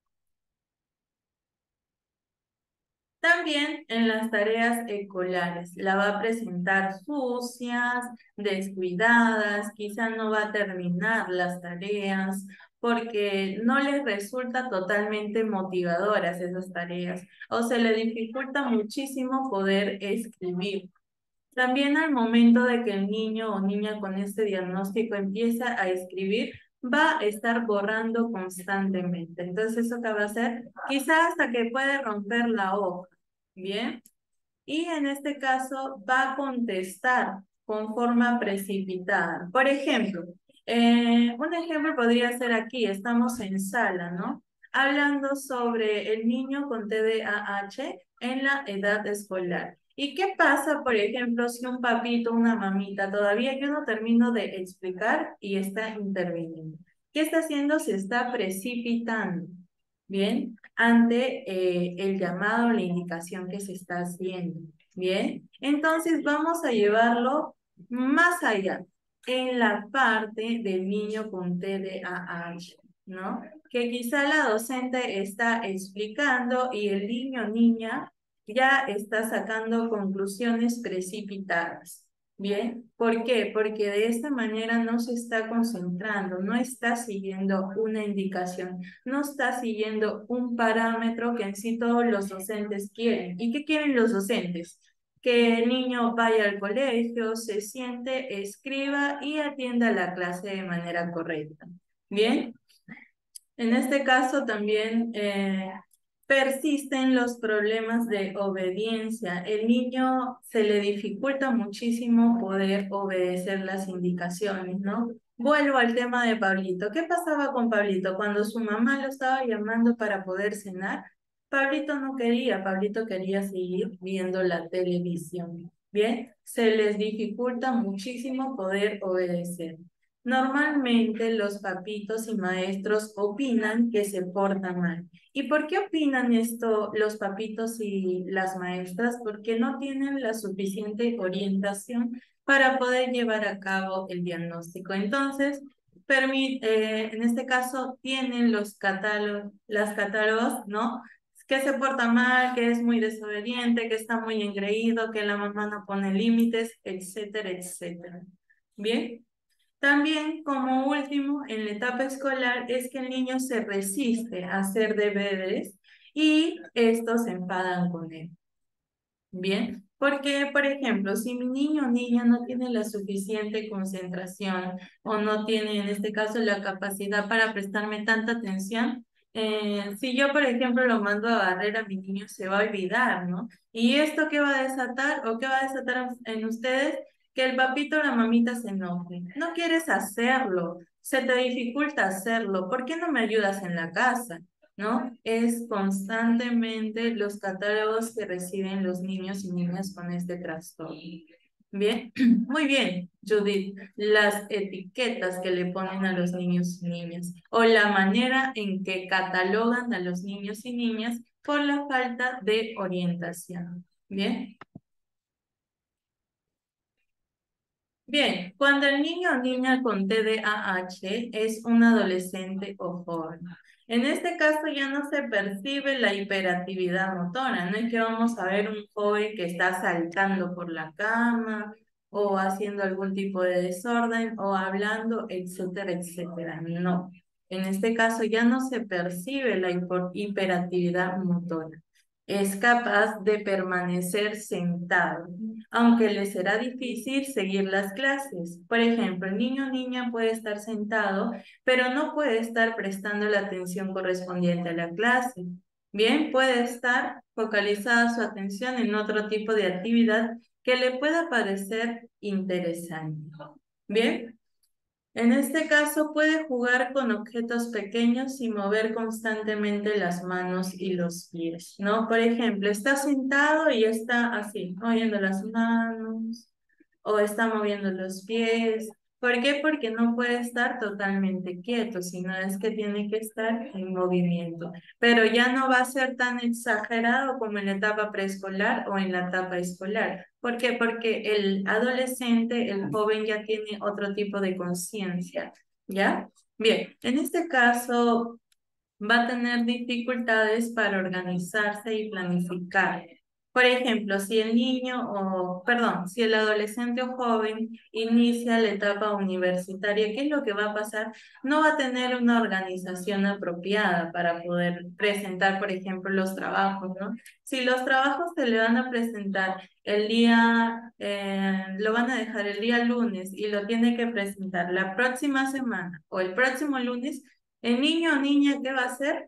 Speaker 2: También en las tareas escolares, la va a presentar sucias, descuidadas, quizá no va a terminar las tareas porque no les resulta totalmente motivadoras esas tareas o se le dificulta muchísimo poder escribir. También al momento de que el niño o niña con este diagnóstico empieza a escribir, va a estar borrando constantemente. Entonces, ¿eso qué va a hacer? Quizás hasta que puede romper la hoja, ¿bien? Y en este caso va a contestar con forma precipitada. Por ejemplo, eh, un ejemplo podría ser aquí, estamos en sala, ¿no? Hablando sobre el niño con T D A H en la edad escolar. ¿Y qué pasa, por ejemplo, si un papito, una mamita, todavía yo no termino de explicar y está interviniendo? ¿Qué está haciendo? Se está precipitando, ¿bien? Ante eh, el llamado, la indicación que se está haciendo, ¿bien? Entonces vamos a llevarlo más allá, en la parte del niño con T D A H, ¿no? Que quizá la docente está explicando y el niño o niña ya está sacando conclusiones precipitadas. ¿Bien? ¿Por qué? Porque de esta manera no se está concentrando, no está siguiendo una indicación, no está siguiendo un parámetro que en sí todos los docentes quieren. ¿Y qué quieren los docentes? Que el niño vaya al colegio, se siente, escriba y atienda la clase de manera correcta. ¿Bien? En este caso también eh, persisten los problemas de obediencia. El niño se le dificulta muchísimo poder obedecer las indicaciones, ¿no? Vuelvo al tema de Pablito. ¿Qué pasaba con Pablito? Cuando su mamá lo estaba llamando para poder cenar, Pablito no quería, Pablito quería seguir viendo la televisión. Bien, se les dificulta muchísimo poder obedecer. Normalmente los papitos y maestros opinan que se portan mal. ¿Y por qué opinan esto los papitos y las maestras? Porque no tienen la suficiente orientación para poder llevar a cabo el diagnóstico. Entonces, eh, en este caso, tienen los catálogos, las catálogos, ¿no? Que se porta mal, que es muy desobediente, que está muy engreído, que la mamá no pone límites, etcétera, etcétera. ¿Bien? También, como último, en la etapa escolar es que el niño se resiste a hacer deberes y estos se enfadan con él. Bien, porque, por ejemplo, si mi niño o niña no tiene la suficiente concentración o no tiene, en este caso, la capacidad para prestarme tanta atención, eh, si yo, por ejemplo, lo mando a barrer a mi niño, se va a olvidar, ¿no? ¿Y esto qué va a desatar o qué va a desatar en ustedes? Que el papito o la mamita se enoje. No quieres hacerlo, se te dificulta hacerlo. ¿Por qué no me ayudas en la casa? ¿No? Es constantemente los catálogos que reciben los niños y niñas con este trastorno. Bien, muy bien, Judith, las etiquetas que le ponen a los niños y niñas o la manera en que catalogan a los niños y niñas por la falta de orientación. Bien. Bien, cuando el niño o niña con T D A H es un adolescente o joven. En este caso ya no se percibe la hiperactividad motora, no es que vamos a ver un joven que está saltando por la cama o haciendo algún tipo de desorden o hablando, etcétera, etcétera. No, en este caso ya no se percibe la hipo- hiperactividad motora. Es capaz de permanecer sentado, aunque le será difícil seguir las clases. Por ejemplo, el niño o niña puede estar sentado, pero no puede estar prestando la atención correspondiente a la clase. Bien, puede estar focalizada su atención en otro tipo de actividad que le pueda parecer interesante. Bien. En este caso puede jugar con objetos pequeños y mover constantemente las manos y los pies, ¿no? Por ejemplo, está sentado y está así, moviendo las manos o está moviendo los pies. ¿Por qué? Porque no puede estar totalmente quieto, sino es que tiene que estar en movimiento. Pero ya no va a ser tan exagerado como en la etapa preescolar o en la etapa escolar. ¿Por qué? Porque el adolescente, el joven ya tiene otro tipo de conciencia, ¿ya? Bien, en este caso va a tener dificultades para organizarse y planificar. Por ejemplo, si el niño o, perdón, si el adolescente o joven inicia la etapa universitaria, ¿qué es lo que va a pasar? No va a tener una organización apropiada para poder presentar, por ejemplo, los trabajos, ¿no? Si los trabajos se le van a presentar el día, eh, lo van a dejar el día lunes y lo tiene que presentar la próxima semana o el próximo lunes, el niño o niña, ¿qué va a hacer?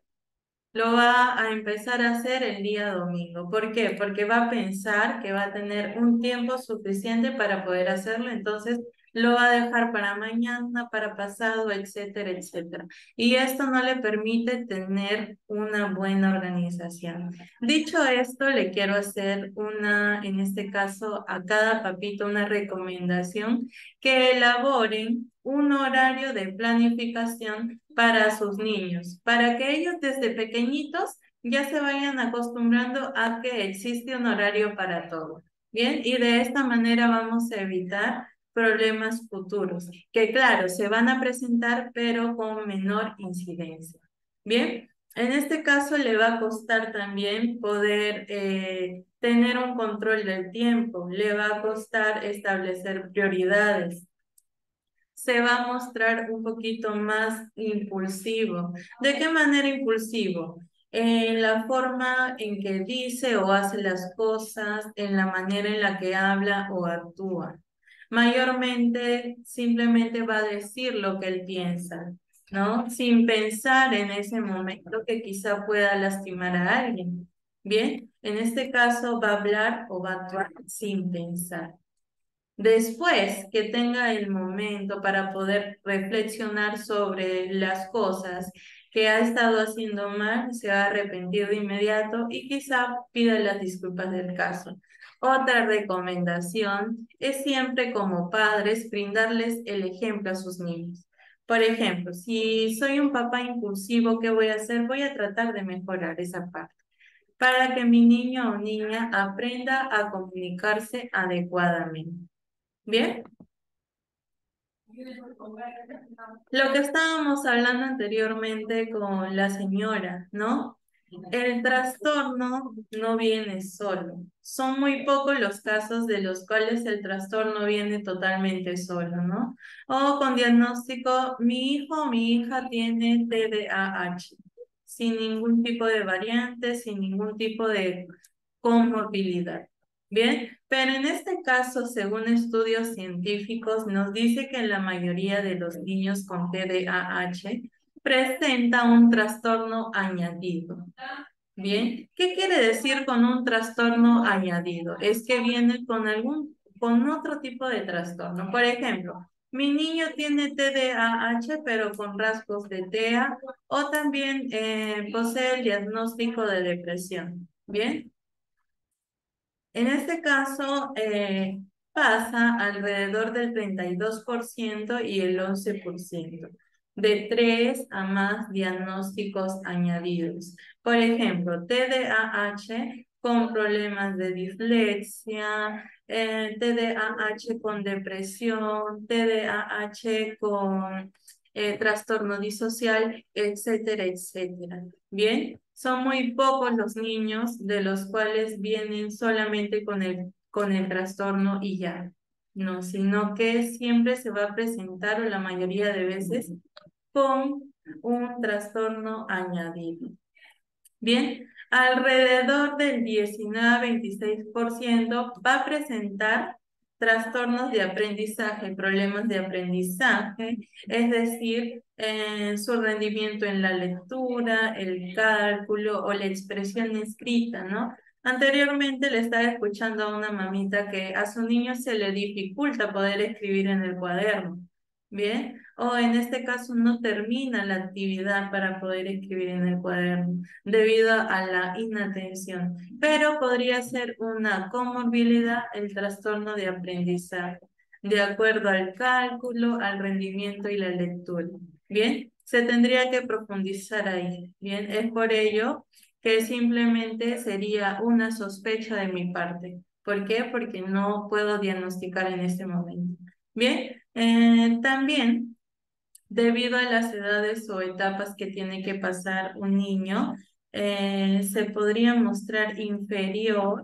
Speaker 2: Lo va a empezar a hacer el día domingo. ¿Por qué? Porque va a pensar que va a tener un tiempo suficiente para poder hacerlo, entonces lo va a dejar para mañana, para pasado, etcétera, etcétera. Y esto no le permite tener una buena organización. Dicho esto, le quiero hacer una, en este caso, a cada papito una recomendación que elaboren un horario de planificación para sus niños, para que ellos desde pequeñitos ya se vayan acostumbrando a que existe un horario para todo. Bien, y de esta manera vamos a evitar problemas futuros, que claro, se van a presentar, pero con menor incidencia. Bien, en este caso le va a costar también poder eh, tener un control del tiempo, le va a costar establecer prioridades, se va a mostrar un poquito más impulsivo. ¿De qué manera impulsivo? En la forma en que dice o hace las cosas, en la manera en la que habla o actúa. Mayormente simplemente va a decir lo que él piensa, ¿no? Sin pensar en ese momento que quizá pueda lastimar a alguien. Bien, en este caso va a hablar o va a actuar sin pensar. Después que tenga el momento para poder reflexionar sobre las cosas que ha estado haciendo mal, se va a arrepentir de inmediato y quizá pida las disculpas del caso. Otra recomendación es siempre como padres brindarles el ejemplo a sus niños. Por ejemplo, si soy un papá impulsivo, ¿qué voy a hacer? Voy a tratar de mejorar esa parte para que mi niño o niña aprenda a comunicarse adecuadamente. Bien. Lo que estábamos hablando anteriormente con la señora, ¿no? El trastorno no viene solo. Son muy pocos los casos de los cuales el trastorno viene totalmente solo, ¿no? O con diagnóstico, mi hijo o mi hija tiene T D A H, sin ningún tipo de variante, sin ningún tipo de comorbilidad. Bien, pero en este caso, según estudios científicos, nos dice que la mayoría de los niños con T D A H presenta un trastorno añadido. Bien, ¿qué quiere decir con un trastorno añadido? Es que viene con algún, con otro tipo de trastorno. Por ejemplo, mi niño tiene T D A H, pero con rasgos de T E A, o también eh, posee el diagnóstico de depresión. Bien. En este caso, eh, pasa alrededor del treinta y dos por ciento y el once por ciento, de tres a más diagnósticos añadidos. Por ejemplo, T D A H con problemas de dislexia, eh, T D A H con depresión, T D A H con eh, trastorno disocial, etcétera, etcétera. Bien, son muy pocos los niños de los cuales vienen solamente con el, con el trastorno y ya, no, sino que siempre se va a presentar, o la mayoría de veces, con un trastorno añadido. Bien, alrededor del diecinueve a veintiséis por ciento va a presentar trastornos de aprendizaje, problemas de aprendizaje, es decir, eh, su rendimiento en la lectura, el cálculo o la expresión escrita, ¿no? Anteriormente le estaba escuchando a una mamita que a su niño se le dificulta poder escribir en el cuaderno, ¿bien? O en este caso no termina la actividad para poder escribir en el cuaderno debido a la inatención, pero podría ser una comorbilidad el trastorno de aprendizaje, de acuerdo al cálculo, al rendimiento y la lectura. Bien, se tendría que profundizar ahí. Bien, es por ello que simplemente sería una sospecha de mi parte. ¿Por qué? Porque no puedo diagnosticar en este momento. Bien, eh, también debido a las edades o etapas que tiene que pasar un niño, eh, se podría mostrar inferior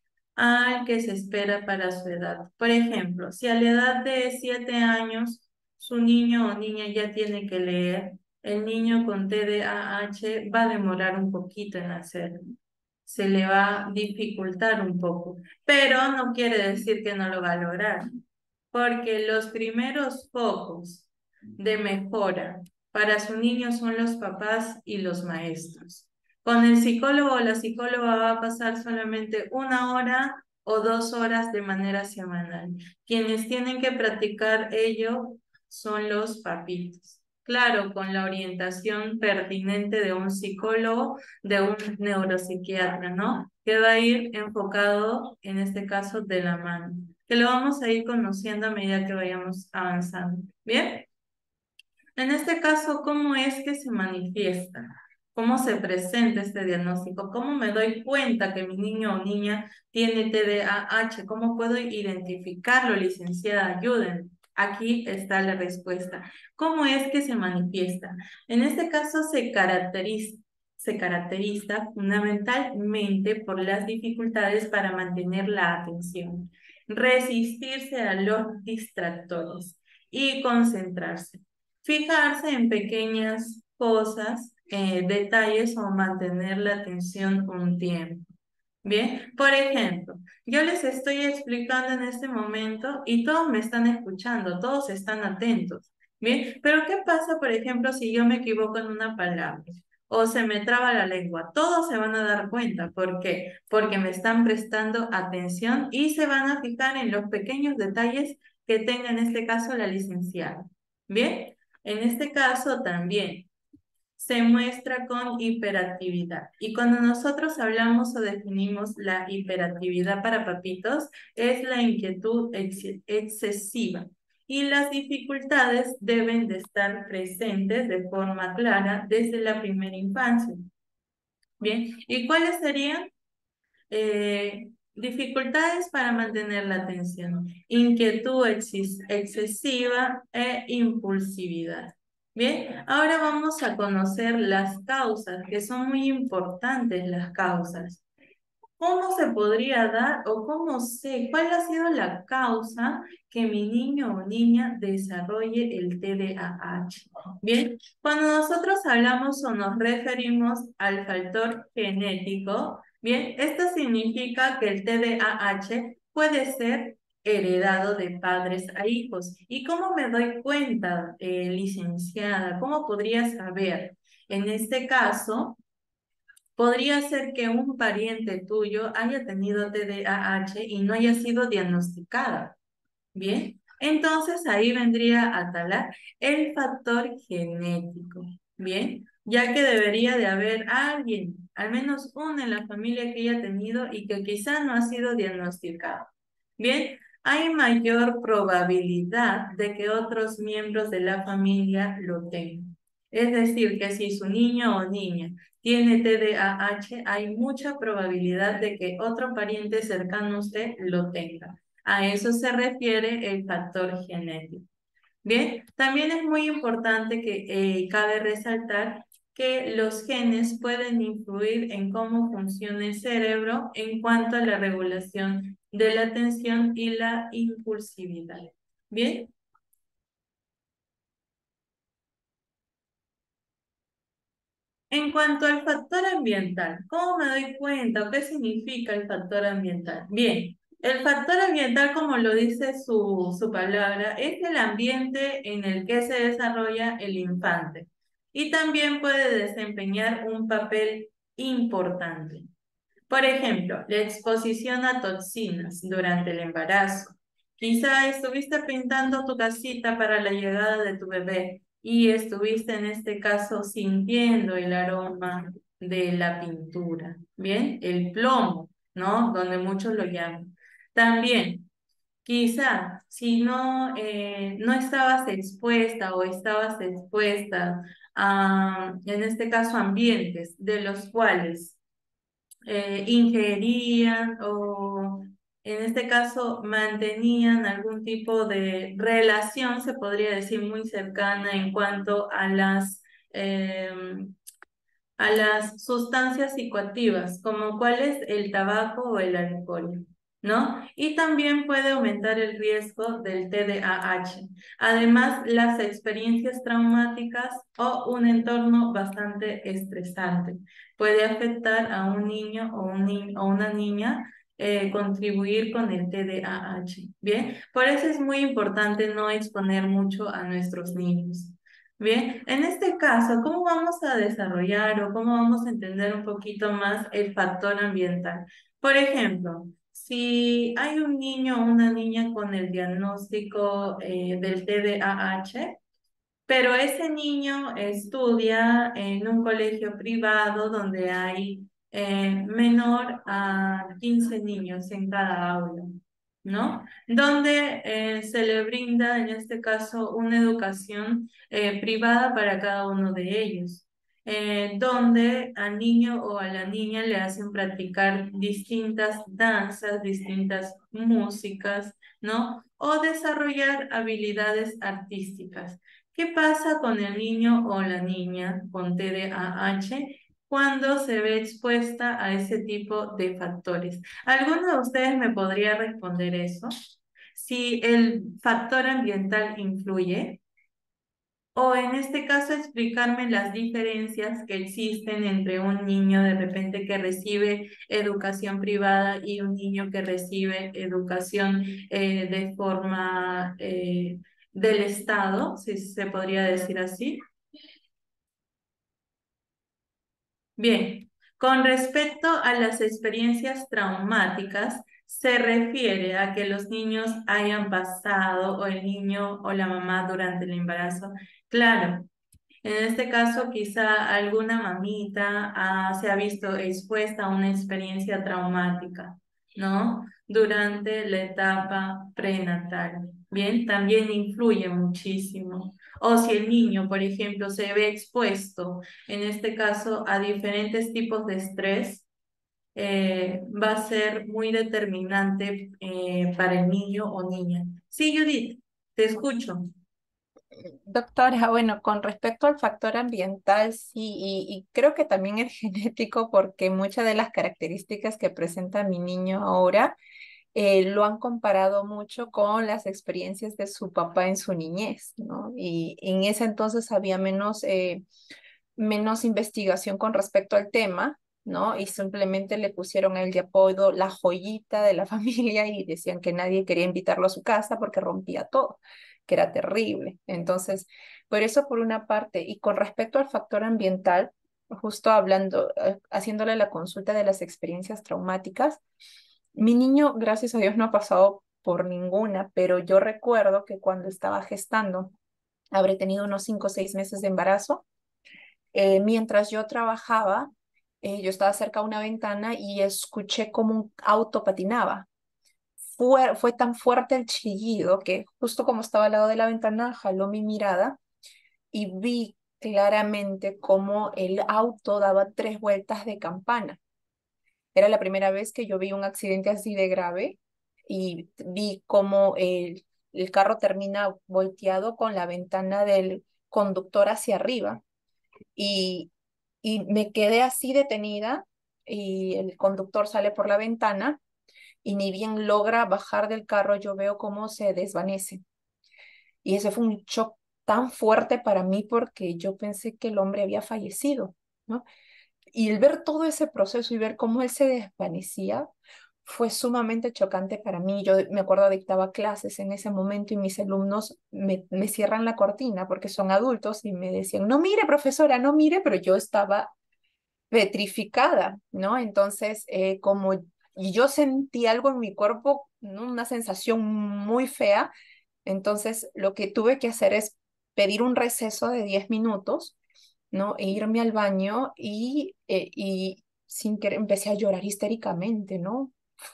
Speaker 2: al que se espera para su edad. Por ejemplo, si a la edad de siete años su niño o niña ya tiene que leer, el niño con T D A H va a demorar un poquito en hacerlo. Se le va a dificultar un poco, pero no quiere decir que no lo va a lograr, porque los primeros focos de mejora para su niño son los papás y los maestros. Con el psicólogo o la psicóloga va a pasar solamente una hora o dos horas de manera semanal. Quienes tienen que practicar ello son los papitos. Claro, con la orientación pertinente de un psicólogo, de un neuropsiquiatra, ¿no? Que va a ir enfocado, en este caso, de la mano. Que lo vamos a ir conociendo a medida que vayamos avanzando. ¿Bien? En este caso, ¿cómo es que se manifiesta? ¿Cómo se presenta este diagnóstico? ¿Cómo me doy cuenta que mi niño o niña tiene T D A H? ¿Cómo puedo identificarlo, licenciada? Ayúdenme. Aquí está la respuesta. ¿Cómo es que se manifiesta? En este caso se caracteriza, se caracteriza fundamentalmente por las dificultades para mantener la atención, resistirse a los distractores y concentrarse. Fijarse en pequeñas cosas, eh, detalles o mantener la atención un tiempo. Bien, por ejemplo, yo les estoy explicando en este momento y todos me están escuchando, todos están atentos. Bien, pero ¿qué pasa, por ejemplo, si yo me equivoco en una palabra o se me traba la lengua? Todos se van a dar cuenta. ¿Por qué? Porque me están prestando atención y se van a fijar en los pequeños detalles que tenga en este caso la licenciada. Bien. En este caso también se muestra con hiperactividad. Y cuando nosotros hablamos o definimos la hiperactividad para papitos, es la inquietud ex excesiva. Y las dificultades deben de estar presentes de forma clara desde la primera infancia. Bien, ¿y cuáles serían? Eh, dificultades para mantener la atención, inquietud exces excesiva e impulsividad. Bien, ahora vamos a conocer las causas, que son muy importantes las causas. ¿Cómo se podría dar o cómo sé cuál ha sido la causa que mi niño o niña desarrolle el T D A H? Bien, cuando nosotros hablamos o nos referimos al factor genético, bien, esto significa que el T D A H puede ser heredado de padres a hijos. ¿Y cómo me doy cuenta, eh, licenciada? ¿Cómo podría saber? En este caso, podría ser que un pariente tuyo haya tenido T D A H y no haya sido diagnosticada. Bien, entonces ahí vendría a talar el factor genético. Bien, ya que debería de haber alguien, al menos uno en la familia que haya tenido y que quizá no ha sido diagnosticado. Bien, hay mayor probabilidad de que otros miembros de la familia lo tengan. Es decir, que si su niño o niña tiene T D A H, hay mucha probabilidad de que otro pariente cercano a usted lo tenga. A eso se refiere el factor genético. Bien, también es muy importante que eh, cabe resaltar que los genes pueden influir en cómo funciona el cerebro en cuanto a la regulación de la atención y la impulsividad. Bien. En cuanto al factor ambiental, ¿cómo me doy cuenta o qué significa el factor ambiental? Bien, el factor ambiental, como lo dice su, su palabra, es el ambiente en el que se desarrolla el infante y también puede desempeñar un papel importante. Por ejemplo, la exposición a toxinas durante el embarazo. Quizá estuviste pintando tu casita para la llegada de tu bebé y estuviste en este caso sintiendo el aroma de la pintura, ¿bien? El plomo, ¿no? Donde muchos lo llaman. También, quizá si no, eh, no estabas expuesta o estabas expuesta a, en este caso, ambientes de los cuales eh, ingerían o en este caso mantenían algún tipo de relación, se podría decir muy cercana en cuanto a las eh, a las sustancias psicoactivas, como cuál es el tabaco o el alcohol, ¿no? Y también puede aumentar el riesgo del T D A H. Además, las experiencias traumáticas o un entorno bastante estresante puede afectar a un niño o, un ni o una niña, eh, contribuir con el T D A H. Bien, por eso es muy importante no exponer mucho a nuestros niños. Bien, en este caso, ¿cómo vamos a desarrollar o cómo vamos a entender un poquito más el factor ambiental? Por ejemplo, si hay un niño o una niña con el diagnóstico eh, del T D A H, pero ese niño estudia en un colegio privado donde hay eh, menor a quince niños en cada aula, ¿no? Donde eh, se le brinda, en este caso, una educación eh, privada para cada uno de ellos, eh, donde al niño o a la niña le hacen practicar distintas danzas, distintas músicas, ¿no? O desarrollar habilidades artísticas. ¿Qué pasa con el niño o la niña con T D A H cuando se ve expuesta a ese tipo de factores? ¿Alguno de ustedes me podría responder eso? Si el factor ambiental influye, o en este caso explicarme las diferencias que existen entre un niño de repente que recibe educación privada y un niño que recibe educación eh, de forma eh, del Estado, si se podría decir así. Bien, con respecto a las experiencias traumáticas, se refiere a que los niños hayan pasado o el niño o la mamá durante el embarazo. Claro, en este caso, quizá alguna mamita ah, se ha visto expuesta a una experiencia traumática, ¿no? Durante la etapa prenatal. Bien, también influye muchísimo. O si el niño, por ejemplo, se ve expuesto, en este caso, a diferentes tipos de estrés, eh, va a ser muy determinante eh, para el niño o niña. Sí, Judith, te escucho.
Speaker 6: Doctora, bueno, con respecto al factor ambiental, sí, y, y creo que también es genético porque muchas de las características que presenta mi niño ahora eh, lo han comparado mucho con las experiencias de su papá en su niñez, ¿no? Y en ese entonces había menos, eh, menos investigación con respecto al tema, ¿no? Y simplemente le pusieron el de apodo la joyita de la familia y decían que nadie quería invitarlo a su casa porque rompía todo, que era terrible. Entonces, por eso por una parte, y con respecto al factor ambiental, justo hablando, eh, haciéndole la consulta de las experiencias traumáticas, mi niño, gracias a Dios, no ha pasado por ninguna, pero yo recuerdo que cuando estaba gestando, habré tenido unos cinco o seis meses de embarazo, eh, mientras yo trabajaba, eh, yo estaba cerca de una ventana y escuché como un auto patinaba. Fue, fue tan fuerte el chillido que justo como estaba al lado de la ventana, jaló mi mirada y vi claramente cómo el auto daba tres vueltas de campana. Era la primera vez que yo vi un accidente así de grave y vi cómo el, el carro termina volteado con la ventana del conductor hacia arriba y, y me quedé así detenida y el conductor sale por la ventana y ni bien logra bajar del carro, yo veo cómo se desvanece. Y ese fue un shock tan fuerte para mí porque yo pensé que el hombre había fallecido, ¿no? Y el ver todo ese proceso y ver cómo él se desvanecía fue sumamente chocante para mí. Yo me acuerdo dictaba clases en ese momento y mis alumnos me, me cierran la cortina porque son adultos y me decían, no mire, profesora, no mire, pero yo estaba petrificada, ¿no? Entonces, eh, como y yo sentí algo en mi cuerpo, ¿no? Una sensación muy fea, entonces lo que tuve que hacer es pedir un receso de diez minutos, ¿no? E irme al baño y, eh, y sin querer empecé a llorar histéricamente, ¿no?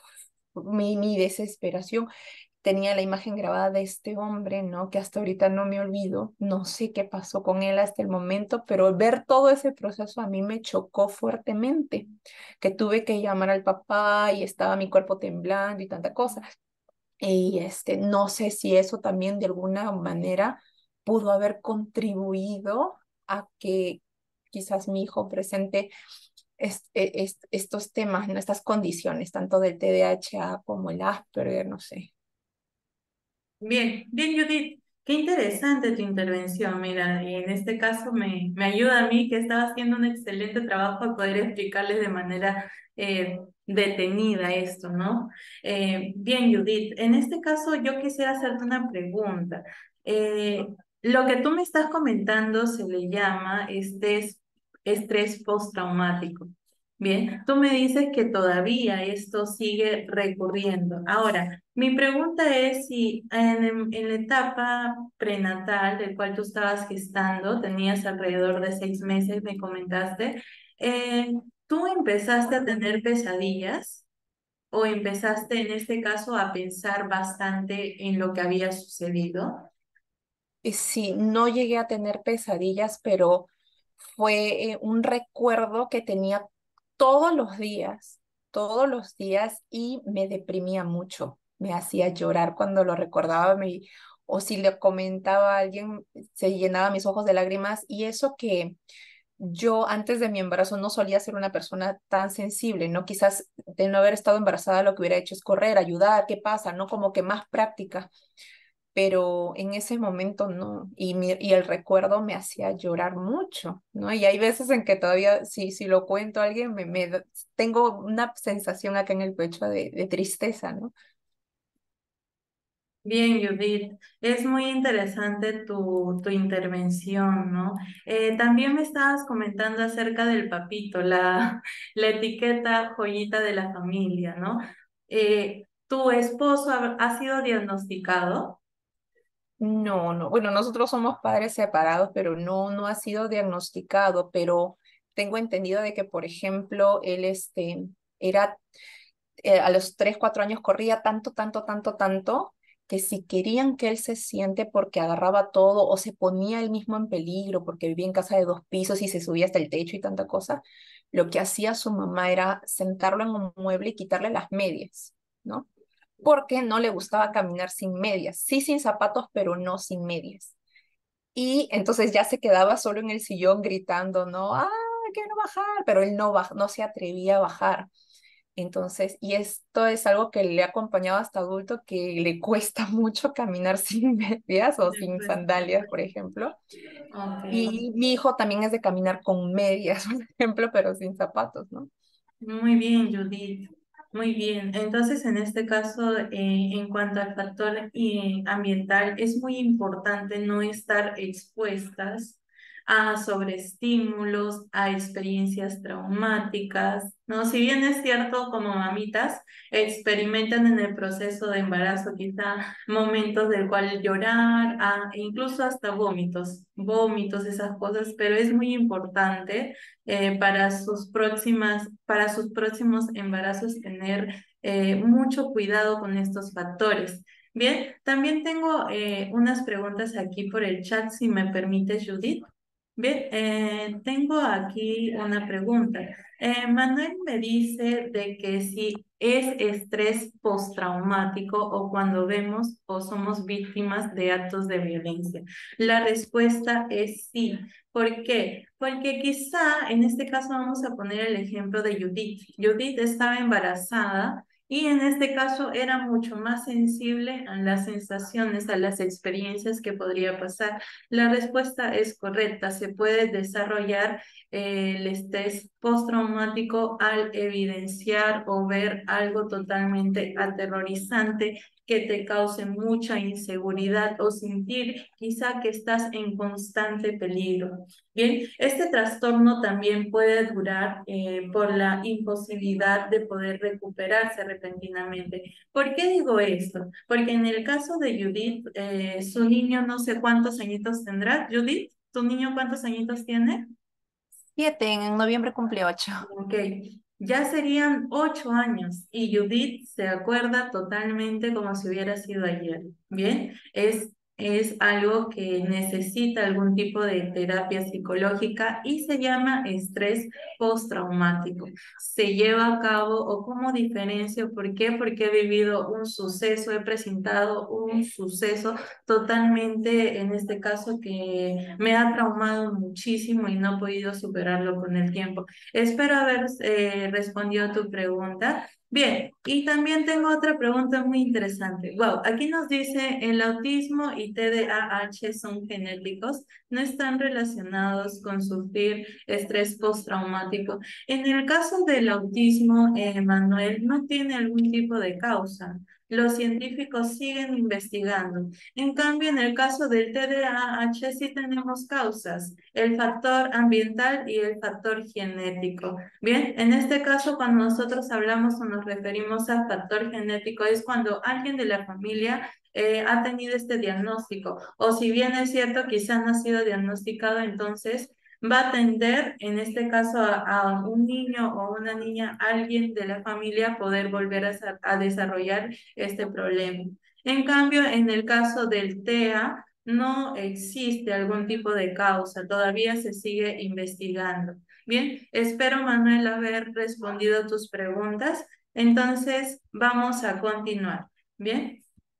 Speaker 6: Mi, mi desesperación. Tenía la imagen grabada de este hombre, ¿no? Que hasta ahorita no me olvido. No sé qué pasó con él hasta el momento, pero ver todo ese proceso a mí me chocó fuertemente, que tuve que llamar al papá y estaba mi cuerpo temblando y tanta cosa. Y este, no sé si eso también de alguna manera pudo haber contribuido a que quizás mi hijo presente est- e- est- estos temas, ¿no? Estas condiciones, tanto del T D A H como el Asperger, no sé.
Speaker 2: Bien, bien, Judith. Qué interesante tu intervención. Mira, y en este caso me, me ayuda a mí que estaba haciendo un excelente trabajo de poder explicarles de manera eh, detenida esto, ¿no? Eh, bien, Judith, en este caso yo quisiera hacerte una pregunta. Eh, lo que tú me estás comentando se le llama este estrés postraumático. Bien, tú me dices que todavía esto sigue recurriendo. Ahora, mi pregunta es si en, en la etapa prenatal, del cual tú estabas gestando, tenías alrededor de seis meses, me comentaste, eh, ¿tú empezaste a tener pesadillas o empezaste en este caso a pensar bastante en lo que había sucedido?
Speaker 6: Y sí, no llegué a tener pesadillas, pero fue eh, un recuerdo que tenía todos los días, todos los días y me deprimía mucho. Me hacía llorar cuando lo recordaba me- o si le comentaba a alguien, se llenaba mis ojos de lágrimas y eso que yo antes de mi embarazo no solía ser una persona tan sensible, ¿no? Quizás de no haber estado embarazada lo que hubiera hecho es correr, ayudar, ¿qué pasa? ¿No? Como que más práctica, pero en ese momento no, y, mi- y el recuerdo me hacía llorar mucho, ¿no? Y hay veces en que todavía, si, si lo cuento a alguien, me, me da- tengo una sensación acá en el pecho de, de tristeza, ¿no?
Speaker 2: Bien, Judith, es muy interesante tu, tu intervención, ¿no? Eh, también me estabas comentando acerca del papito, la, la etiqueta joyita de la familia, ¿no? Eh, ¿tu esposo ha, ha sido diagnosticado?
Speaker 6: No, no, bueno, nosotros somos padres separados, pero no, no ha sido diagnosticado, pero tengo entendido de que, por ejemplo, él este, era eh, a los tres cuatro años corría tanto, tanto, tanto, tanto, que si querían que él se siente porque agarraba todo o se ponía él mismo en peligro porque vivía en casa de dos pisos y se subía hasta el techo y tanta cosa, lo que hacía su mamá era sentarlo en un mueble y quitarle las medias, ¿no? Porque no le gustaba caminar sin medias, sí sin zapatos, pero no sin medias. Y entonces ya se quedaba solo en el sillón gritando, ¿no? Ah, quiero bajar, pero él no, baj- no se atrevía a bajar. Entonces, y esto es algo que le ha acompañado hasta adulto, que le cuesta mucho caminar sin medias o sin
Speaker 2: Después,
Speaker 6: sandalias, por ejemplo.
Speaker 2: ok.
Speaker 6: Y mi hijo también es de caminar con medias, por ejemplo, pero sin zapatos, ¿no?
Speaker 2: Muy bien, Judith. Muy bien. Entonces, en este caso, eh, en cuanto al factor eh, ambiental, es muy importante no estar expuestas a sobreestímulos, a experiencias traumáticas, ¿no? Si bien es cierto, como mamitas, experimentan en el proceso de embarazo quizá momentos del cual llorar, ah, e incluso hasta vómitos, vómitos, esas cosas, pero es muy importante eh, para sus próximas, para sus próximos embarazos tener eh, mucho cuidado con estos factores. Bien, también tengo eh, unas preguntas aquí por el chat, si me permite, Judith. Bien, eh, tengo aquí una pregunta. Eh, Manuel me dice de que si es estrés postraumático o cuando vemos o somos víctimas de actos de violencia. La respuesta es sí. ¿Por qué? Porque quizá en este caso vamos a poner el ejemplo de Judith. Judith estaba embarazada y en este caso era mucho más sensible a las sensaciones, a las experiencias que podría pasar. La respuesta es correcta. Se puede desarrollar eh, el estrés postraumático al evidenciar o ver algo totalmente aterrorizante que te cause mucha inseguridad o sentir quizá que estás en constante peligro. Bien, este trastorno también puede durar eh, por la imposibilidad de poder recuperarse repentinamente. ¿Por qué digo esto? Porque en el caso de Judith, eh, su niño no sé cuántos añitos tendrá. Judith, ¿tu niño cuántos añitos tiene?
Speaker 6: Siete, en noviembre cumple ocho.
Speaker 2: Ok, ya serían ocho años y Judith se acuerda totalmente como si hubiera sido ayer. Bien, es, es algo que necesita algún tipo de terapia psicológica y se llama estrés postraumático. Se lleva a cabo, o como diferencio, ¿por qué? Porque he vivido un suceso, he presentado un suceso totalmente, en este caso, que me ha traumado muchísimo y no he podido superarlo con el tiempo. Espero haber eh, respondido a tu pregunta. Bien, y también tengo otra pregunta muy interesante. Wow, aquí nos dice, el autismo y T D A H son genéticos, no están relacionados con sufrir estrés postraumático. En el caso del autismo, eh, Manuel, no tiene algún tipo de causa. Los científicos siguen investigando. En cambio, en el caso del T D A H sí tenemos causas, el factor ambiental y el factor genético. Bien, en este caso, cuando nosotros hablamos o nos referimos al factor genético, es cuando alguien de la familia eh, ha tenido este diagnóstico, o si bien es cierto, quizá no ha sido diagnosticado, entonces va a tender, en este caso, a, a un niño o una niña, alguien de la familia, poder volver a, a desarrollar este problema. En cambio, en el caso del T E A, no existe algún tipo de causa, todavía se sigue investigando. Bien, espero, Manuel, haber respondido a tus preguntas. Entonces, vamos a continuar. Bien.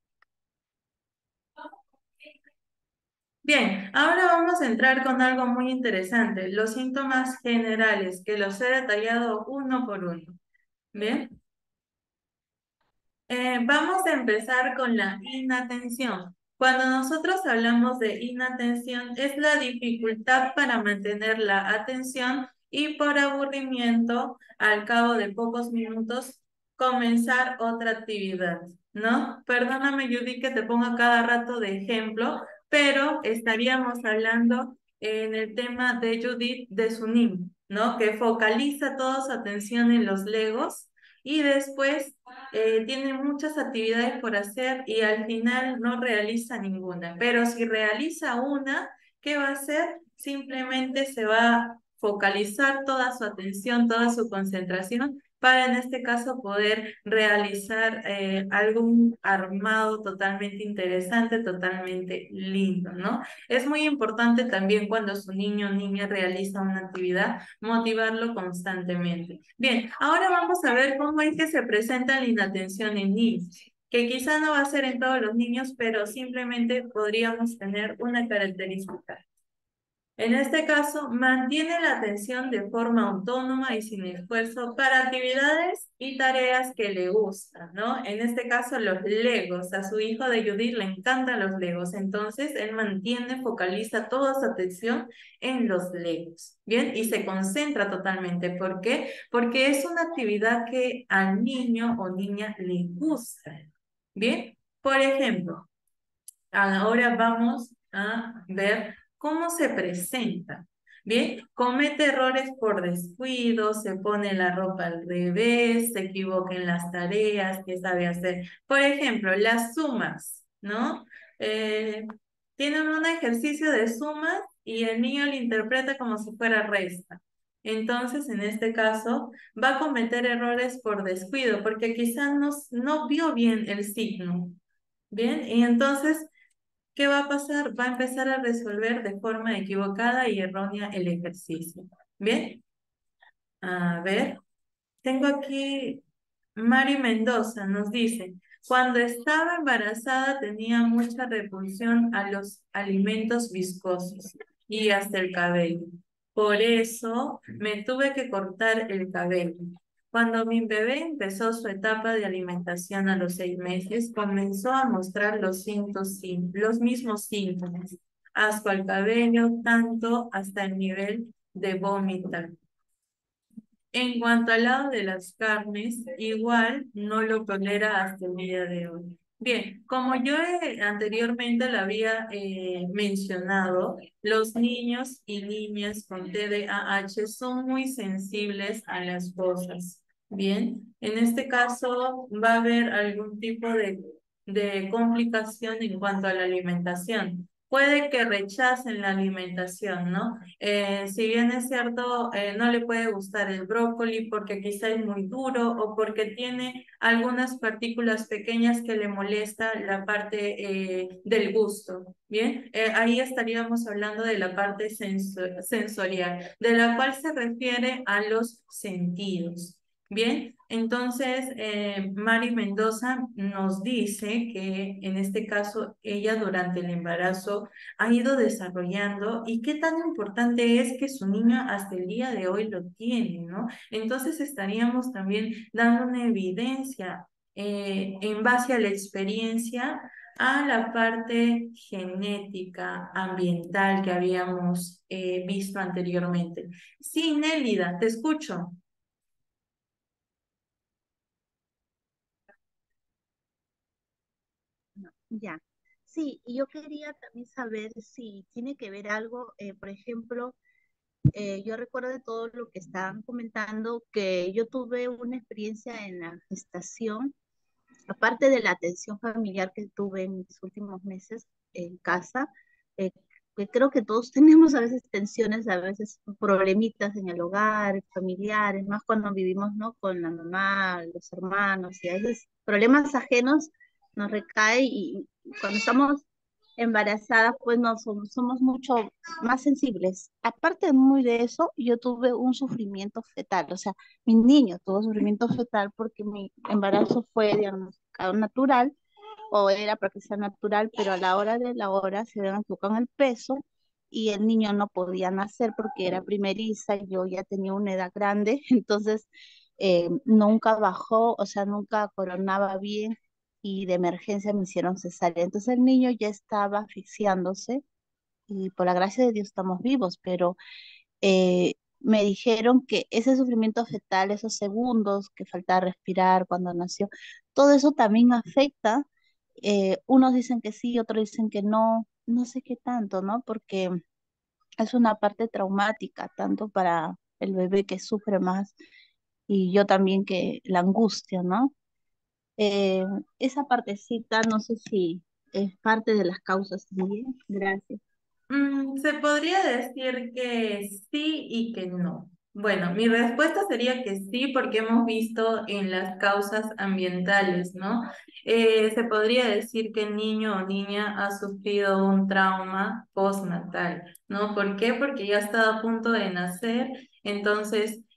Speaker 2: Bien, ahora vamos a entrar con algo muy interesante, los síntomas generales, que los he detallado uno por uno. Bien. Eh, vamos a empezar con la inatención. Cuando nosotros hablamos de inatención, es la dificultad para mantener la atención y por aburrimiento, al cabo de pocos minutos, comenzar otra actividad, ¿no? Perdóname, Judy, que te ponga cada rato de ejemplo, pero estaríamos hablando en el tema de Judith, de su niño, ¿no? Que focaliza toda su atención en los legos y después eh, tiene muchas actividades por hacer y al final no realiza ninguna. Pero si realiza una, ¿qué va a hacer? Simplemente se va a focalizar toda su atención, toda su concentración para en este caso poder realizar eh, algún armado totalmente interesante, totalmente lindo, ¿no? Es muy importante también cuando su niño o niña realiza una actividad, motivarlo constantemente. Bien, ahora vamos a ver cómo es que se presenta la inatención en niños. que quizá no va a ser en todos los niños, pero simplemente podríamos tener una característica. En este caso, mantiene la atención de forma autónoma y sin esfuerzo para actividades y tareas que le gustan, ¿no? En este caso, los Legos. A su hijo de Judith le encantan los Legos, entonces él mantiene, focaliza toda su atención en los Legos, ¿bien? Y se concentra totalmente. ¿Por qué? Porque es una actividad que al niño o niña le gusta, ¿bien? Por ejemplo, ahora vamos a ver cómo se presenta. Bien, comete errores por descuido, se pone la ropa al revés, se equivoca en las tareas que sabe hacer. Por ejemplo, las sumas, ¿no? Eh, tienen un ejercicio de sumas y el niño lo interpreta como si fuera resta. Entonces, en este caso, va a cometer errores por descuido, porque quizás no, no vio bien el signo. Bien, y entonces ¿qué va a pasar? Va a empezar a resolver de forma equivocada y errónea el ejercicio. ¿Bien? A ver, tengo aquí Mari Mendoza, nos dice, cuando estaba embarazada tenía mucha repulsión a los alimentos viscosos y hasta el cabello. Por eso me tuve que cortar el cabello. Cuando mi bebé empezó su etapa de alimentación a los seis meses, comenzó a mostrar los, síntomas, los mismos síntomas. Asco al cabello, tanto hasta el nivel de vomitar. En cuanto al lado de las carnes, igual no lo tolera hasta el día de hoy. Bien, como yo eh, anteriormente lo había eh, mencionado, los niños y niñas con T D A H son muy sensibles a las cosas. Bien, en este caso va a haber algún tipo de, de complicación en cuanto a la alimentación. Puede que rechacen la alimentación, ¿no? Eh, si bien es cierto, eh, no le puede gustar el brócoli porque quizá es muy duro o porque tiene algunas partículas pequeñas que le molesta la parte eh, del gusto, ¿bien? Eh, ahí estaríamos hablando de la parte senso- sensorial, de la cual se refiere a los sentidos. Bien, entonces eh, Mari Mendoza nos dice que en este caso ella durante el embarazo ha ido desarrollando y qué tan importante es que su niño hasta el día de hoy lo tiene, ¿no? Entonces estaríamos también dando una evidencia eh, en base a la experiencia a la parte genética, ambiental que habíamos eh, visto anteriormente. Sí, Nélida, te escucho.
Speaker 5: Ya. Sí, y yo quería también saber si tiene que ver algo, eh, por ejemplo, eh, yo recuerdo de todo lo que estaban comentando que yo tuve una experiencia en la gestación, aparte de la atención familiar que tuve en mis últimos meses en casa, eh, que creo que todos tenemos a veces tensiones, a veces problemitas en el hogar, familiares, más cuando vivimos, ¿no? Con la mamá, los hermanos, y a veces problemas ajenos nos recae y cuando estamos embarazadas, pues no somos, somos mucho más sensibles. Aparte muy de eso, yo tuve un sufrimiento fetal, o sea, mi niño tuvo sufrimiento fetal porque mi embarazo fue diagnosticado natural o era para que sea natural, pero a la hora de la hora se habían equivocado en el peso y el niño no podía nacer porque era primeriza y yo ya tenía una edad grande, entonces eh, nunca bajó, o sea, nunca coronaba bien y de emergencia me hicieron cesárea. Entonces el niño ya estaba asfixiándose y por la gracia de Dios estamos vivos, pero eh, me dijeron que ese sufrimiento fetal, esos segundos que faltaba respirar cuando nació, todo eso también afecta. Eh, unos dicen que sí, otros dicen que no, no sé qué tanto, ¿no? Porque es una parte traumática, tanto para el bebé que sufre más y yo también que la angustia, ¿no? Eh, esa partecita, no sé si es parte de las causas también. Gracias.
Speaker 2: Mm, se podría decir que sí y que no. Bueno, mi respuesta sería que sí, porque hemos visto en las causas ambientales, ¿no? Eh, se podría decir que el niño o niña ha sufrido un trauma postnatal, ¿no? ¿Por qué? Porque ya está a punto de nacer, entonces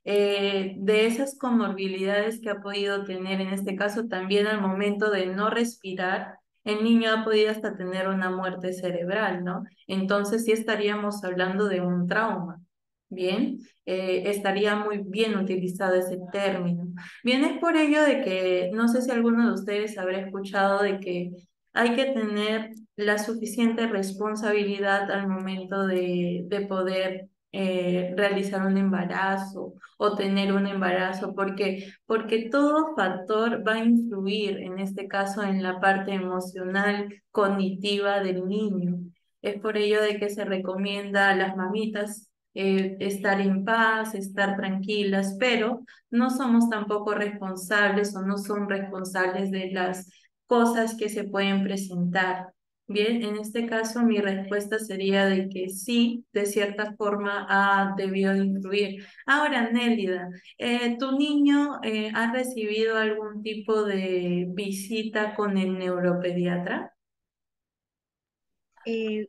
Speaker 2: eh, de esas comorbilidades que ha podido tener, en este caso también al momento de no respirar, el niño ha podido hasta tener una muerte cerebral, ¿no? Entonces sí estaríamos hablando de un trauma. Bien, eh, estaría muy bien utilizado ese término. Bien, es por ello de que no sé si alguno de ustedes habrá escuchado de que hay que tener la suficiente responsabilidad al momento de, de poder eh, realizar un embarazo o tener un embarazo, porque, porque todo factor va a influir, en este caso, en la parte emocional, cognitiva del niño. Es por ello de que se recomienda a las mamitas eh, estar en paz, estar tranquilas, pero no somos tampoco responsables o no son responsables de las cosas que se pueden presentar. Bien, en este caso mi respuesta sería de que sí, de cierta forma ha debido de influir. Ahora, Nélida, eh, ¿tu niño eh, ha recibido algún tipo de visita con el neuropediatra?
Speaker 5: Eh,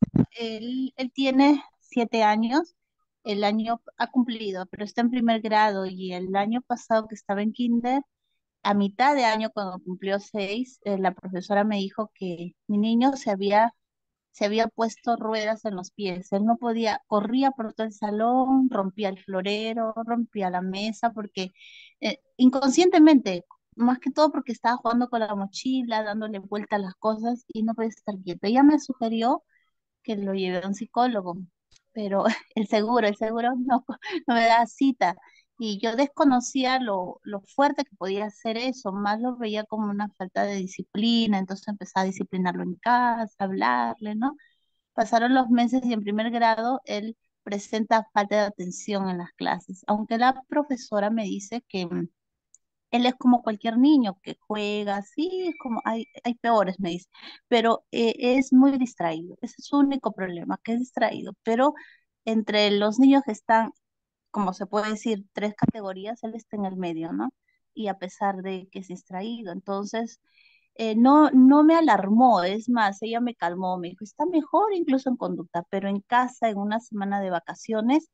Speaker 5: él, él tiene siete años, el año ha cumplido, pero está en primer grado y el año pasado que estaba en kinder, a mitad de año cuando cumplió seis, eh, la profesora me dijo que mi niño se había se había puesto ruedas en los pies. Él no podía, corría por todo el salón, rompía el florero, rompía la mesa, porque eh, inconscientemente, más que todo porque estaba jugando con la mochila, dándole vuelta a las cosas y no podía estar quieto. Ella me sugirió que lo llevé a un psicólogo, pero el seguro, el seguro no, no me da cita. Y yo desconocía lo, lo fuerte que podía ser eso, más lo veía como una falta de disciplina, entonces empecé a disciplinarlo en casa, hablarle, ¿no? Pasaron los meses y en primer grado él presenta falta de atención en las clases, aunque la profesora me dice que mm, él es como cualquier niño que juega, sí, es como hay, hay peores, me dice, pero eh, es muy distraído, ese es su único problema, que es distraído, pero entre los niños que están, como se puede decir, tres categorías, él está en el medio, ¿no? Y a pesar de que es distraído, entonces eh, no, no me alarmó, es más, ella me calmó, me dijo, está mejor incluso en conducta, pero en casa, en una semana de vacaciones,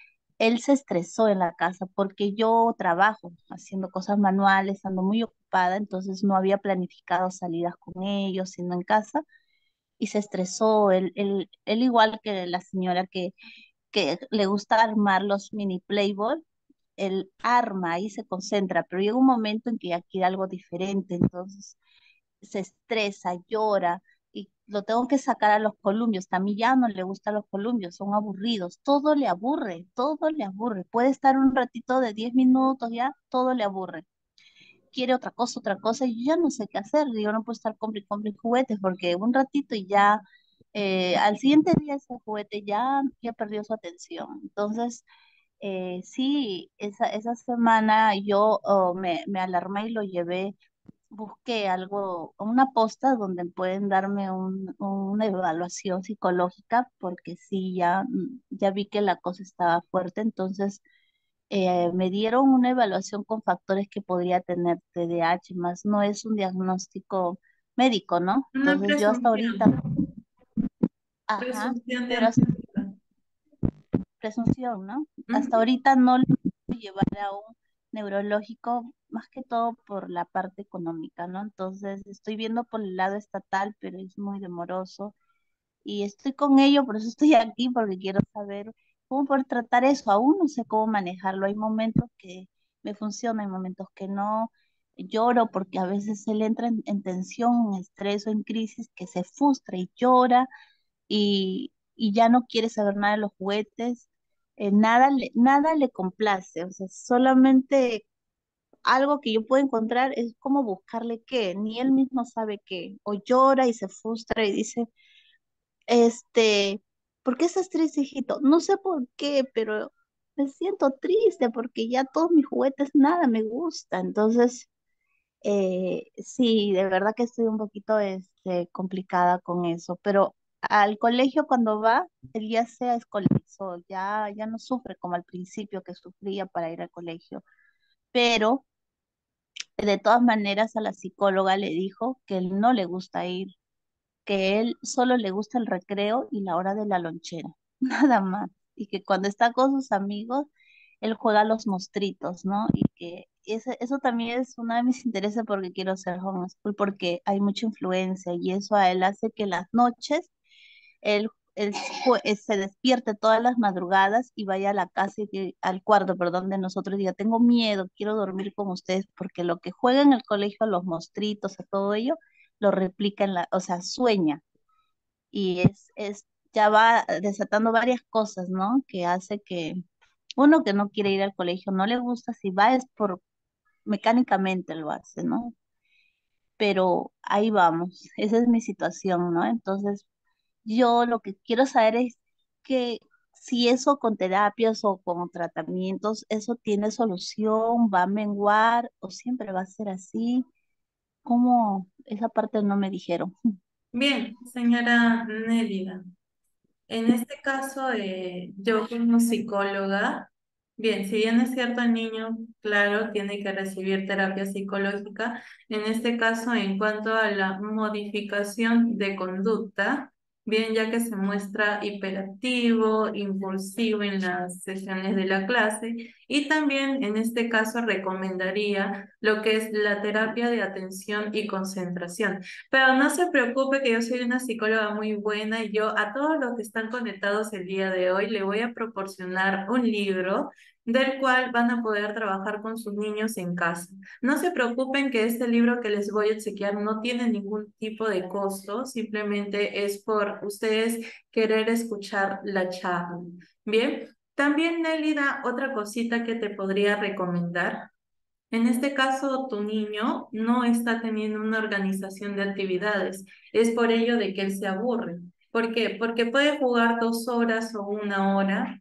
Speaker 5: él se estresó en la casa porque yo trabajo haciendo cosas manuales, ando muy ocupada, entonces no había planificado salidas con ellos, sino en casa, y se estresó, él, él, él igual que la señora que, que le gusta armar los mini Playboy, él arma y se concentra, pero llega un momento en que ya quiere algo diferente, entonces se estresa, llora y lo tengo que sacar a los columpios. A mí ya no le gustan los columpios, son aburridos, todo le aburre, todo le aburre. Puede estar un ratito de diez minutos ya, todo le aburre. Quiere otra cosa, otra cosa, y yo ya no sé qué hacer. Yo no puedo estar comprando compre juguetes porque un ratito y ya, eh, al siguiente día ese juguete ya, ya perdió su atención. Entonces, eh, sí, esa, esa semana yo oh, me, me alarmé y lo llevé, busqué algo, una posta donde pueden darme un- una evaluación psicológica, porque sí, ya, mm, ya vi que la cosa estaba fuerte, entonces eh, me dieron una evaluación con factores que podría tener T D A H, más no es un diagnóstico médico, ¿no?
Speaker 2: Una
Speaker 5: Entonces yo hasta ahorita,
Speaker 2: presunción,
Speaker 5: ajá,
Speaker 2: presunción
Speaker 5: pero hasta
Speaker 2: diagnóstica.
Speaker 5: presunción, ¿no? Hasta
Speaker 2: Ujú.
Speaker 5: ahorita no lo puedo llevar a un neurológico, más que todo por la parte económica, ¿no? Entonces estoy viendo por el lado estatal, pero es muy demoroso y estoy con ello, por eso estoy aquí, porque quiero saber cómo poder tratar eso. Aún no sé cómo manejarlo. Hay momentos que me funciona, hay momentos que no. Lloro porque a veces él entra en, en tensión, en estrés o en crisis, que se frustra y llora y, y ya no quiere saber nada de los juguetes, eh, nada, le, nada le complace, o sea, solamente algo que yo puedo encontrar es como buscarle qué, ni él mismo sabe qué, o llora y se frustra y dice, este, ¿por qué estás triste, hijito? No sé por qué, pero me siento triste porque ya todos mis juguetes nada me gusta, entonces eh, sí, de verdad que estoy un poquito este, complicada con eso, pero al colegio cuando va, él ya se escolarizó, ya, ya no sufre como al principio que sufría para ir al colegio, pero de todas maneras a la psicóloga le dijo que él no le gusta ir, que él solo le gusta el recreo y la hora de la lonchera, nada más, y que cuando está con sus amigos él juega a los monstruitos, ¿no? Y que ese, eso también es uno de mis intereses porque quiero ser homeschool, porque hay mucha influencia y eso a él hace que las noches él, él jue- eh, se despierte todas las madrugadas y vaya a la casa, y que- al cuarto, perdón, de nosotros y diga, tengo miedo, quiero dormir con ustedes, porque lo que juega en el colegio, a los monstruitos, a todo ello, lo replica en la, o sea, sueña y es, es, ya va desatando varias cosas, ¿no? Que hace que uno que no quiere ir al colegio, no le gusta, si va es por mecánicamente lo hace, ¿no? Pero ahí vamos, esa es mi situación, ¿no? Entonces, yo lo que quiero saber es que si eso con terapias o con tratamientos, eso tiene solución, va a menguar o siempre va a ser así. ¿Cómo? Esa parte no me dijeron.
Speaker 2: Bien, señora Nélida. En este caso, eh, yo como psicóloga, bien, si bien es cierto el niño, claro, tiene que recibir terapia psicológica, en este caso, en cuanto a la modificación de conducta, bien, ya que se muestra hiperactivo, impulsivo en las sesiones de la clase, y también en este caso recomendaría lo que es la terapia de atención y concentración. Pero no se preocupe que yo soy una psicóloga muy buena y yo a todos los que están conectados el día de hoy le voy a proporcionar un libro del cual van a poder trabajar con sus niños en casa. No se preocupen que este libro que les voy a obsequiar no tiene ningún tipo de costo, simplemente es por ustedes querer escuchar la charla. Bien, también Nélida, otra cosita que te podría recomendar. En este caso, tu niño no está teniendo una organización de actividades. Es por ello de que él se aburre. ¿Por qué? Porque puede jugar dos horas o una hora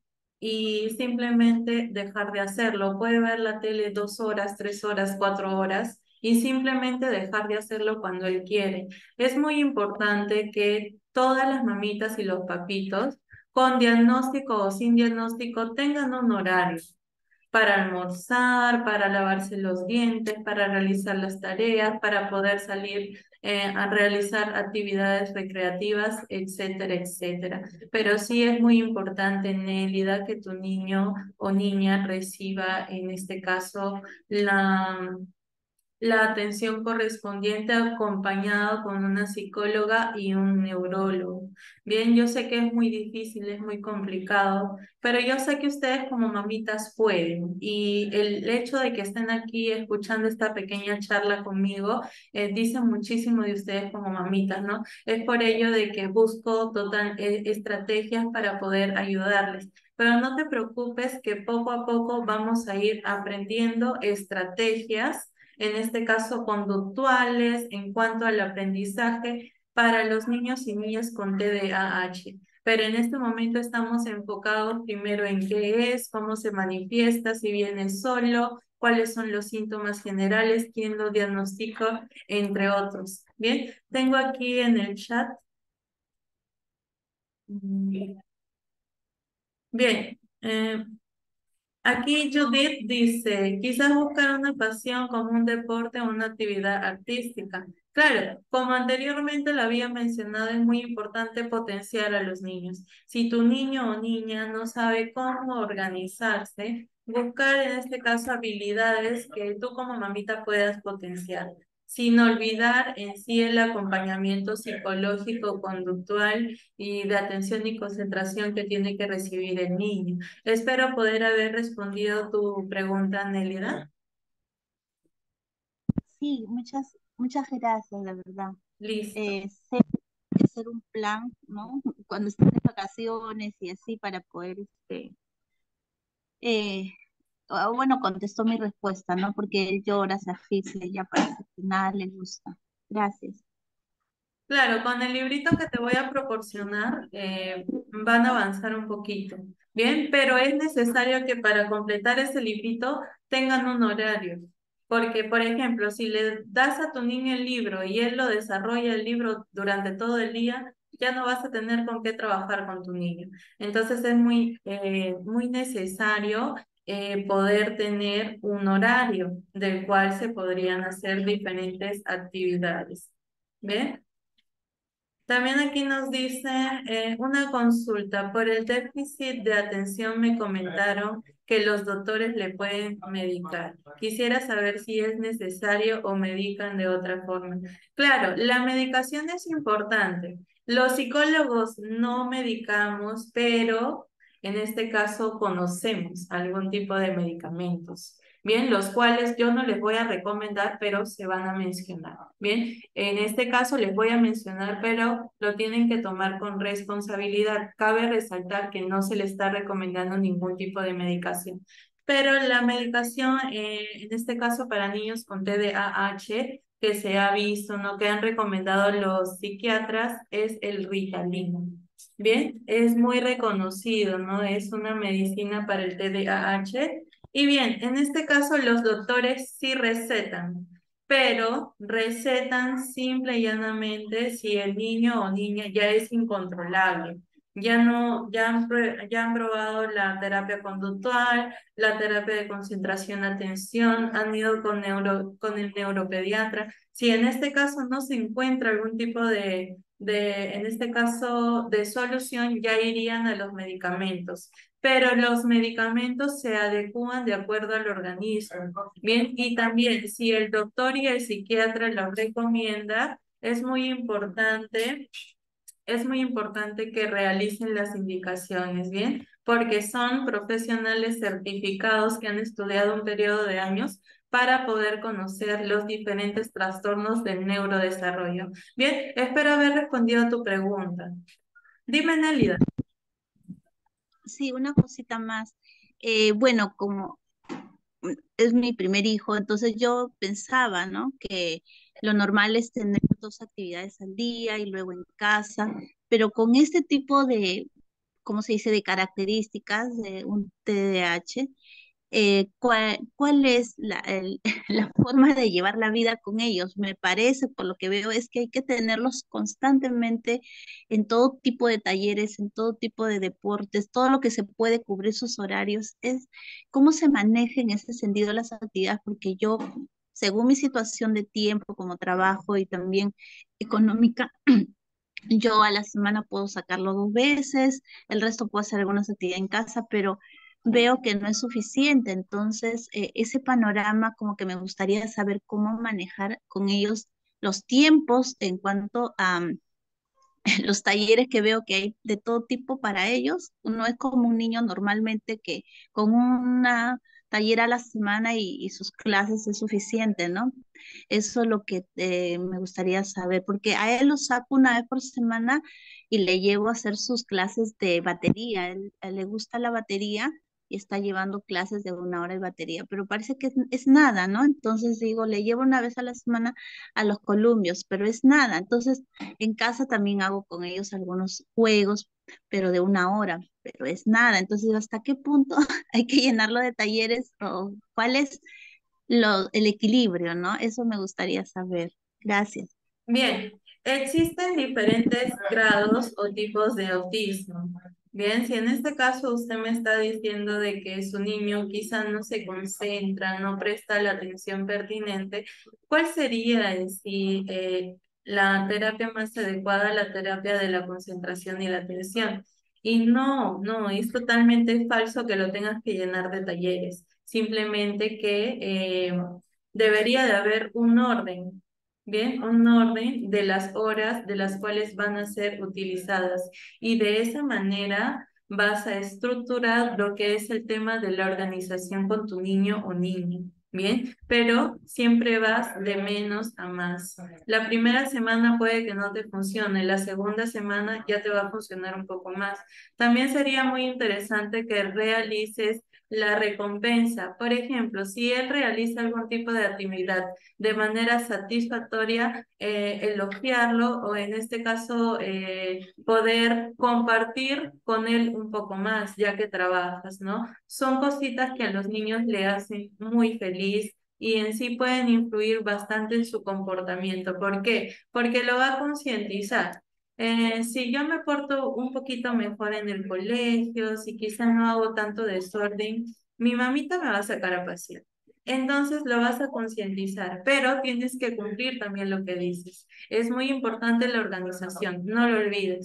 Speaker 2: y simplemente dejar de hacerlo. Puede ver la tele dos horas, tres horas, cuatro horas y simplemente dejar de hacerlo cuando él quiere. Es muy importante que todas las mamitas y los papitos, con diagnóstico o sin diagnóstico, tengan un horario para almorzar, para lavarse los dientes, para realizar las tareas, para poder salir eh, a realizar actividades recreativas, etcétera, etcétera. Pero sí es muy importante, Nélida, que tu niño o niña reciba, en este caso, la la atención correspondiente acompañado con una psicóloga y un neurólogo. Bien, yo sé que es muy difícil, es muy complicado, pero yo sé que ustedes como mamitas pueden y el hecho de que estén aquí escuchando esta pequeña charla conmigo eh, dice muchísimo de ustedes como mamitas, ¿no? Es por ello de que busco total, eh, estrategias para poder ayudarles. Pero no te preocupes que poco a poco vamos a ir aprendiendo estrategias en este caso conductuales, en cuanto al aprendizaje para los niños y niñas con T D A H. Pero en este momento estamos enfocados primero en qué es, cómo se manifiesta, si viene solo, cuáles son los síntomas generales, quién lo diagnostica, entre otros. Bien, tengo aquí en el chat. Bien, eh, aquí Judith dice, quizás buscar una pasión como un deporte o una actividad artística. Claro, como anteriormente lo había mencionado, es muy importante potenciar a los niños. Si tu niño o niña no sabe cómo organizarse, buscar en este caso habilidades que tú como mamita puedas potenciar, sin olvidar en sí el acompañamiento psicológico, conductual y de atención y concentración que tiene que recibir el niño. Espero poder haber respondido tu pregunta, Nélida.
Speaker 5: Sí, muchas, muchas gracias, de verdad.
Speaker 2: Listo.
Speaker 5: Eh, sé que hacer un plan, ¿no? Cuando estén de vacaciones y así para poder, este, eh, ah, bueno, contestó mi respuesta, ¿no? Porque él llora, se asfixia, ya parece que nada le gusta. Gracias.
Speaker 2: Claro, con el librito que te voy a proporcionar eh, van a avanzar un poquito, ¿bien? Pero es necesario que para completar ese librito tengan un horario, porque, por ejemplo, si le das a tu niño el libro y él lo desarrolla el libro durante todo el día, ya no vas a tener con qué trabajar con tu niño. Entonces es muy, eh, muy necesario eh, poder tener un horario del cual se podrían hacer diferentes actividades, ¿bien? También aquí nos dice eh, una consulta. Por el déficit de atención me comentaron que que los doctores le pueden medicar. Quisiera saber si es necesario o medican de otra forma. Claro, la medicación es importante. Los psicólogos no medicamos, pero en este caso conocemos algún tipo de medicamentos. Bien, los cuales yo no les voy a recomendar, pero se van a mencionar. Bien, en este caso les voy a mencionar, pero lo tienen que tomar con responsabilidad. Cabe resaltar que no se le está recomendando ningún tipo de medicación. Pero la medicación, eh, en este caso para niños con T D A H, que se ha visto, ¿no? Que han recomendado los psiquiatras, es el Ritalin. Bien, es muy reconocido, ¿no? Es una medicina para el T D A H. Y bien, en este caso los doctores sí recetan, pero recetan simple y llanamente si el niño o niña ya es incontrolable. Ya no, ya han, prue- ya han probado la terapia conductual, la terapia de concentración, atención, han ido con, neuro, con el neuropediatra. Si en este caso no se encuentra algún tipo de, de, en este caso, de solución, ya irían a los medicamentos. Pero los medicamentos se adecúan de acuerdo al organismo. Bien, y también si el doctor y el psiquiatra lo recomienda, es muy importante es muy importante que realicen las indicaciones, ¿bien? Porque son profesionales certificados que han estudiado un periodo de años para poder conocer los diferentes trastornos del neurodesarrollo. Bien, espero haber respondido a tu pregunta. Dime, Nélida.
Speaker 5: Sí, una cosita más. Eh, bueno, como es mi primer hijo, entonces yo pensaba, ¿no? Que lo normal es tener dos actividades al día y luego en casa, pero con este tipo de, ¿cómo se dice?, de características de un T D A H, eh, ¿cuál, cuál es la, el- la forma de llevar la vida con ellos? Me parece, por lo que veo, es que hay que tenerlos constantemente en todo tipo de talleres, en todo tipo de deportes, todo lo que se puede cubrir sus horarios, es cómo se maneja en ese sentido las actividades, porque yo, según mi situación de tiempo como trabajo y también económica, yo a la semana puedo sacarlo dos veces, el resto puedo hacer algunas actividades en casa, pero veo que no es suficiente. Entonces, eh, ese panorama como que me gustaría saber cómo manejar con ellos los tiempos en cuanto a mm, los talleres que veo que hay de todo tipo para ellos. No es como un niño normalmente que con una taller a la semana y, y sus clases es suficiente, ¿no? Eso es lo que eh, me gustaría saber, porque a él lo saco una vez por semana y le llevo a hacer sus clases de batería. Él, a él le gusta la batería y está llevando clases de una hora de batería, pero parece que es, es nada, ¿no? Entonces digo, le llevo una vez a la semana a los columpios, pero es nada. Entonces, en casa también hago con ellos algunos juegos, pero de una hora, pero es nada. Entonces, ¿hasta qué punto hay que llenarlo de talleres o cuál es lo, el equilibrio, ¿no? Eso me gustaría saber. Gracias.
Speaker 2: Bien, existen diferentes grados o tipos de autismo. Bien, si en este caso usted me está diciendo de que su niño quizá no se concentra, no presta la atención pertinente, ¿cuál sería en sí eh, la terapia más adecuada, la terapia de la concentración y la atención? Y no, no, es totalmente falso que lo tengas que llenar de talleres. Simplemente que eh, debería de haber un orden. Bien, un orden de las horas de las cuales van a ser utilizadas y de esa manera vas a estructurar lo que es el tema de la organización con tu niño o niña. Bien, pero siempre vas de menos a más. La primera semana puede que no te funcione, la segunda semana ya te va a funcionar un poco más. También sería muy interesante que realices la recompensa. Por ejemplo, si él realiza algún tipo de actividad de manera satisfactoria, eh, elogiarlo o en este caso eh, poder compartir con él un poco más ya que trabajas, ¿no? Son cositas que a los niños le hacen muy feliz y en sí pueden influir bastante en su comportamiento. ¿Por qué? Porque lo va a concientizar. Eh, si yo me porto un poquito mejor en el colegio, si quizás no hago tanto desorden, mi mamita me va a sacar a pasear. Entonces lo vas a concientizar, pero tienes que cumplir también lo que dices. Es muy importante la organización, no lo olvides.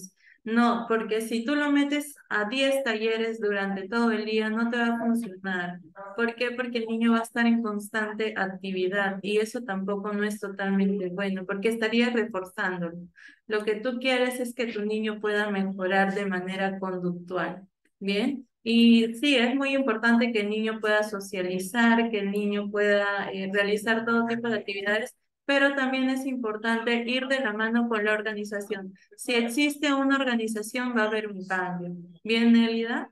Speaker 2: No, porque si tú lo metes a diez talleres durante todo el día, no te va a funcionar. ¿Por qué? Porque el niño va a estar en constante actividad y eso tampoco no es totalmente bueno, porque estaría reforzándolo. Lo que tú quieres es que tu niño pueda mejorar de manera conductual, ¿bien? Y sí, es muy importante que el niño pueda socializar, que el niño pueda eh, realizar todo tipo de actividades, pero también es importante ir de la mano con la organización. Si existe una organización, va a haber un cambio. ¿Bien, Nélida?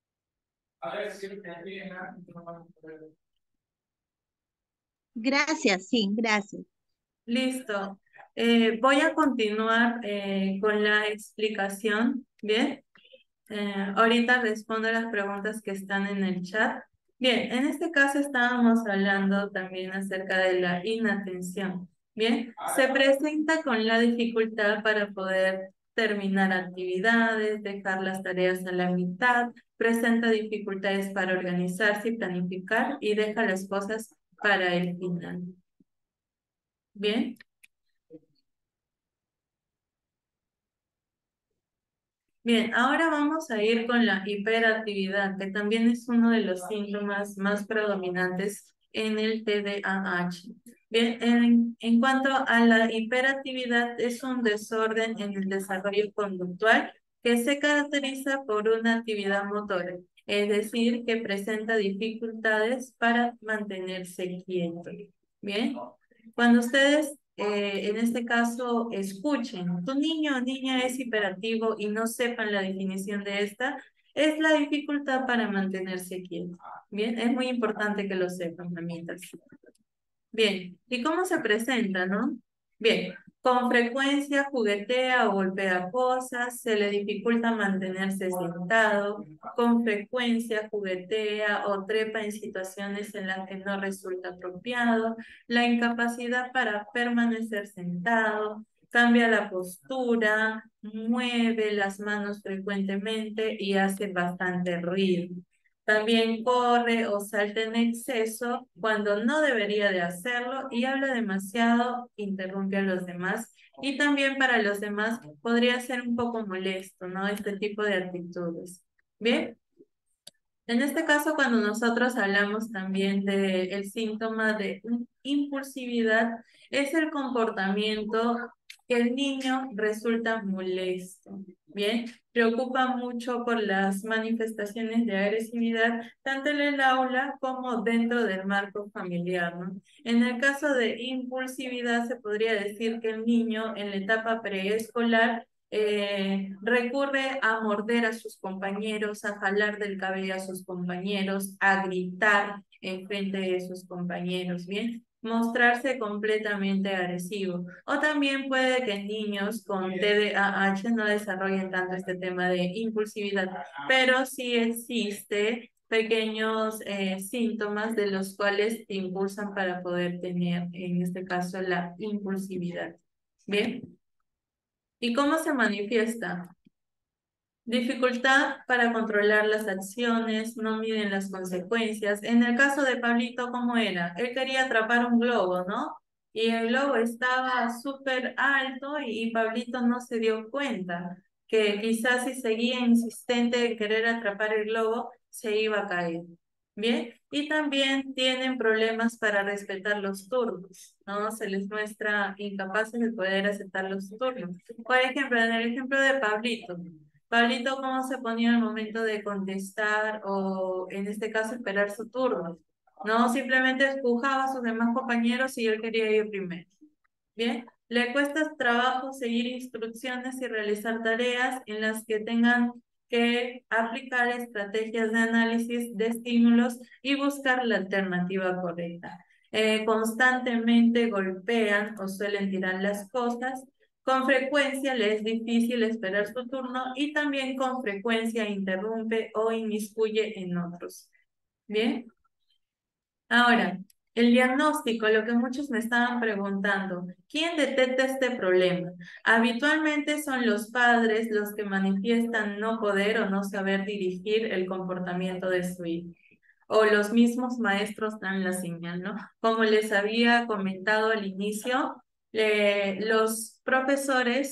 Speaker 5: Gracias, sí, gracias.
Speaker 2: Listo. Eh, voy a continuar eh, con la explicación. ¿Bien? Eh, ahorita respondo las preguntas que están en el chat. Bien, en este caso estábamos hablando también acerca de la inatención. Bien, se presenta con la dificultad para poder terminar actividades, dejar las tareas a la mitad, presenta dificultades para organizarse y planificar y deja las cosas para el final. Bien. Bien, ahora vamos a ir con la hiperactividad, que también es uno de los síntomas más predominantes en el T D A H. Bien, en, en cuanto a la hiperactividad, es un desorden en el desarrollo conductual que se caracteriza por una actividad motora, es decir, que presenta dificultades para mantenerse quieto. Bien, cuando ustedes eh, en este caso, escuchen, tu niño o niña es hiperactivo y no sepan la definición de esta, es la dificultad para mantenerse quieto. Bien, es muy importante que lo sepan, mamitas. Bien, ¿y cómo se presenta, no? Bien, con frecuencia juguetea o golpea cosas, se le dificulta mantenerse sentado, con frecuencia juguetea o trepa en situaciones en las que no resulta apropiado, la incapacidad para permanecer sentado, cambia la postura, mueve las manos frecuentemente y hace bastante ruido. También corre o salta en exceso cuando no debería de hacerlo y habla demasiado, interrumpe a los demás. Y también para los demás podría ser un poco molesto, ¿no? Este tipo de actitudes. Bien. En este caso, cuando nosotros hablamos también del síntoma de impulsividad, es el comportamiento que el niño resulta molesto, ¿bien? Preocupa mucho por las manifestaciones de agresividad, tanto en el aula como dentro del marco familiar, ¿no? En el caso de impulsividad, se podría decir que el niño en la etapa preescolar Eh, recurre a morder a sus compañeros, a jalar del cabello a sus compañeros, a gritar en frente de sus compañeros, ¿bien? Mostrarse completamente agresivo. O también puede que niños con T D A H no desarrollen tanto este tema de impulsividad, pero sí existe pequeños eh, síntomas de los cuales te impulsan para poder tener, en este caso, la impulsividad. ¿Bien? ¿Y cómo se manifiesta? Dificultad para controlar las acciones, no miden las consecuencias. En el caso de Pablito, ¿cómo era? Él quería atrapar un globo, ¿no? Y el globo estaba súper alto y Pablito no se dio cuenta que quizás si seguía insistente en querer atrapar el globo, se iba a caer. Bien, y también tienen problemas para respetar los turnos, ¿no? Se les muestra incapaces de poder aceptar los turnos. Por ejemplo, en el ejemplo de Pablito, Pablito, ¿cómo se ponía al momento de contestar o en este caso esperar su turno? No, simplemente empujaba a sus demás compañeros y él quería ir primero. Bien, le cuesta trabajo seguir instrucciones y realizar tareas en las que tengan que aplicar estrategias de análisis de estímulos y buscar la alternativa correcta. Eh, constantemente golpean o suelen tirar las cosas. Con frecuencia le es difícil esperar su turno y también con frecuencia interrumpe o inmiscuye en otros. Bien. Ahora, el diagnóstico, lo que muchos me estaban preguntando, ¿quién detecta este problema? Habitualmente son los padres los que manifiestan no poder o no saber dirigir el comportamiento de su hijo. O los mismos maestros dan la señal, ¿no? Como les había comentado al inicio, eh, los profesores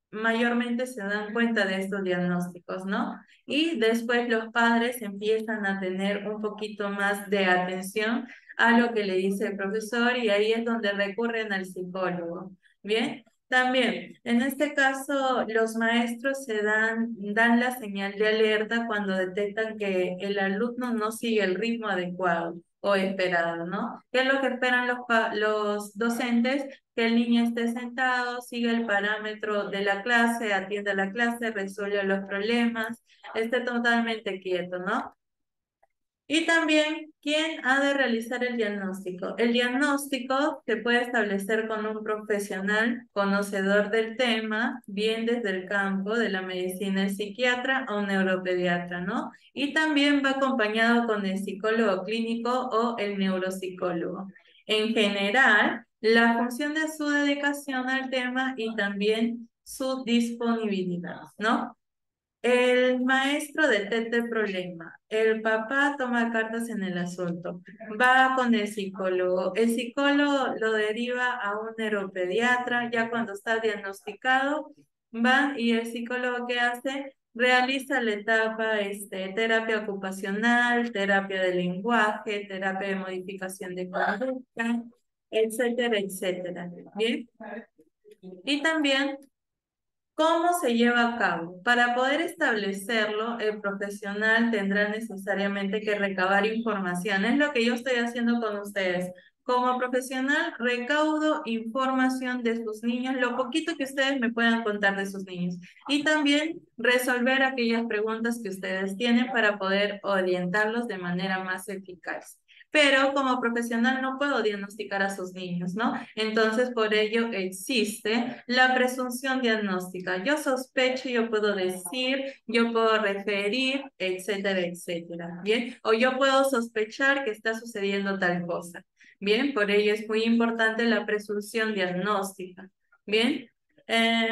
Speaker 2: mayormente se dan cuenta de estos diagnósticos, ¿no? Y después los padres empiezan a tener un poquito más de atención a lo que le dice el profesor y ahí es donde recurren al psicólogo. Bien, también en este caso los maestros se dan, dan la señal de alerta cuando detectan que el alumno no sigue el ritmo adecuado o esperado, ¿no? ¿Qué es lo que esperan los, pa- los docentes? Que el niño esté sentado, siga el parámetro de la clase, atienda la clase, resuelva los problemas, esté totalmente quieto, ¿no? Y también, ¿quién ha de realizar el diagnóstico? El diagnóstico se puede establecer con un profesional conocedor del tema, bien desde el campo de la medicina, el psiquiatra o un neuropediatra, ¿no? Y también va acompañado con el psicólogo clínico o el neuropsicólogo. En general, la función de su dedicación al tema y también su disponibilidad, ¿no? El maestro detecta el problema, el papá toma cartas en el asunto, va con el psicólogo, el psicólogo lo deriva a un neuropediatra, ya cuando está diagnosticado, va y el psicólogo ¿qué hace? Realiza la etapa este, terapia ocupacional, terapia de lenguaje, terapia de modificación de conducta, etcétera, etcétera. ¿Bien? Y también ¿cómo se lleva a cabo? Para poder establecerlo, el profesional tendrá necesariamente que recabar información. Es lo que yo estoy haciendo con ustedes. Como profesional, recaudo información de sus niños, lo poquito que ustedes me puedan contar de sus niños. Y también resolver aquellas preguntas que ustedes tienen para poder orientarlos de manera más eficaz. Pero como profesional no puedo diagnosticar a sus niños, ¿no? Entonces, por ello existe la presunción diagnóstica. Yo sospecho, yo puedo decir, yo puedo referir, etcétera, etcétera. Bien, o yo puedo sospechar que está sucediendo tal cosa. Bien, por ello es muy importante la presunción diagnóstica. Bien. Eh,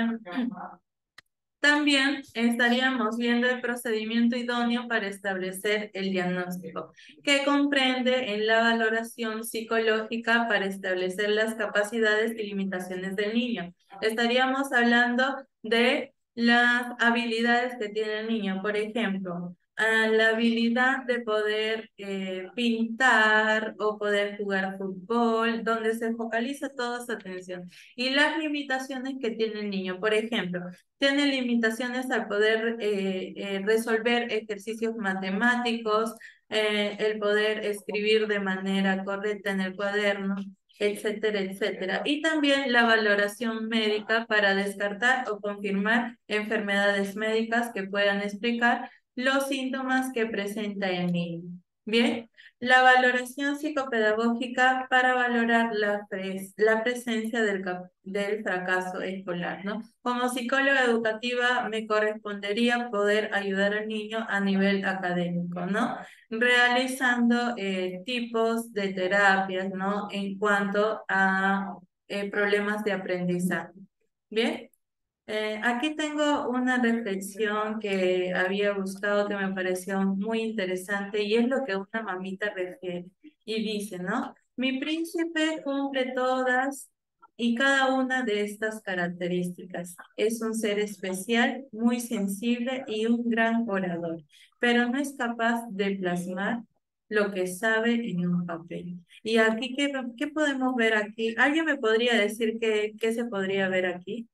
Speaker 2: también estaríamos viendo el procedimiento idóneo para establecer el diagnóstico, que comprende en la valoración psicológica para establecer las capacidades y limitaciones del niño. Estaríamos hablando de las habilidades que tiene el niño, por ejemplo, ah, la habilidad de poder eh, pintar o poder jugar fútbol, donde se focaliza toda su atención. Y las limitaciones que tiene el niño, por ejemplo, tiene limitaciones al poder eh, eh, resolver ejercicios matemáticos, eh, el poder escribir de manera correcta en el cuaderno, etcétera, etcétera. Y también la valoración médica para descartar o confirmar enfermedades médicas que puedan explicar los síntomas que presenta el niño. Bien, la valoración psicopedagógica para valorar la, pres la presencia del, del fracaso escolar, ¿no? Como psicóloga educativa me correspondería poder ayudar al niño a nivel académico, ¿no? Realizando eh, tipos de terapias, ¿no? En cuanto a eh, problemas de aprendizaje. Bien. Eh, aquí tengo una reflexión que había buscado que me pareció muy interesante y es lo que una mamita refiere y dice, ¿no? Mi príncipe cumple todas y cada una de estas características. Es un ser especial, muy sensible y un gran orador, pero no es capaz de plasmar lo que sabe en un papel. Y aquí, ¿qué, qué podemos ver aquí? ¿Alguien me podría decir qué, qué se podría ver aquí?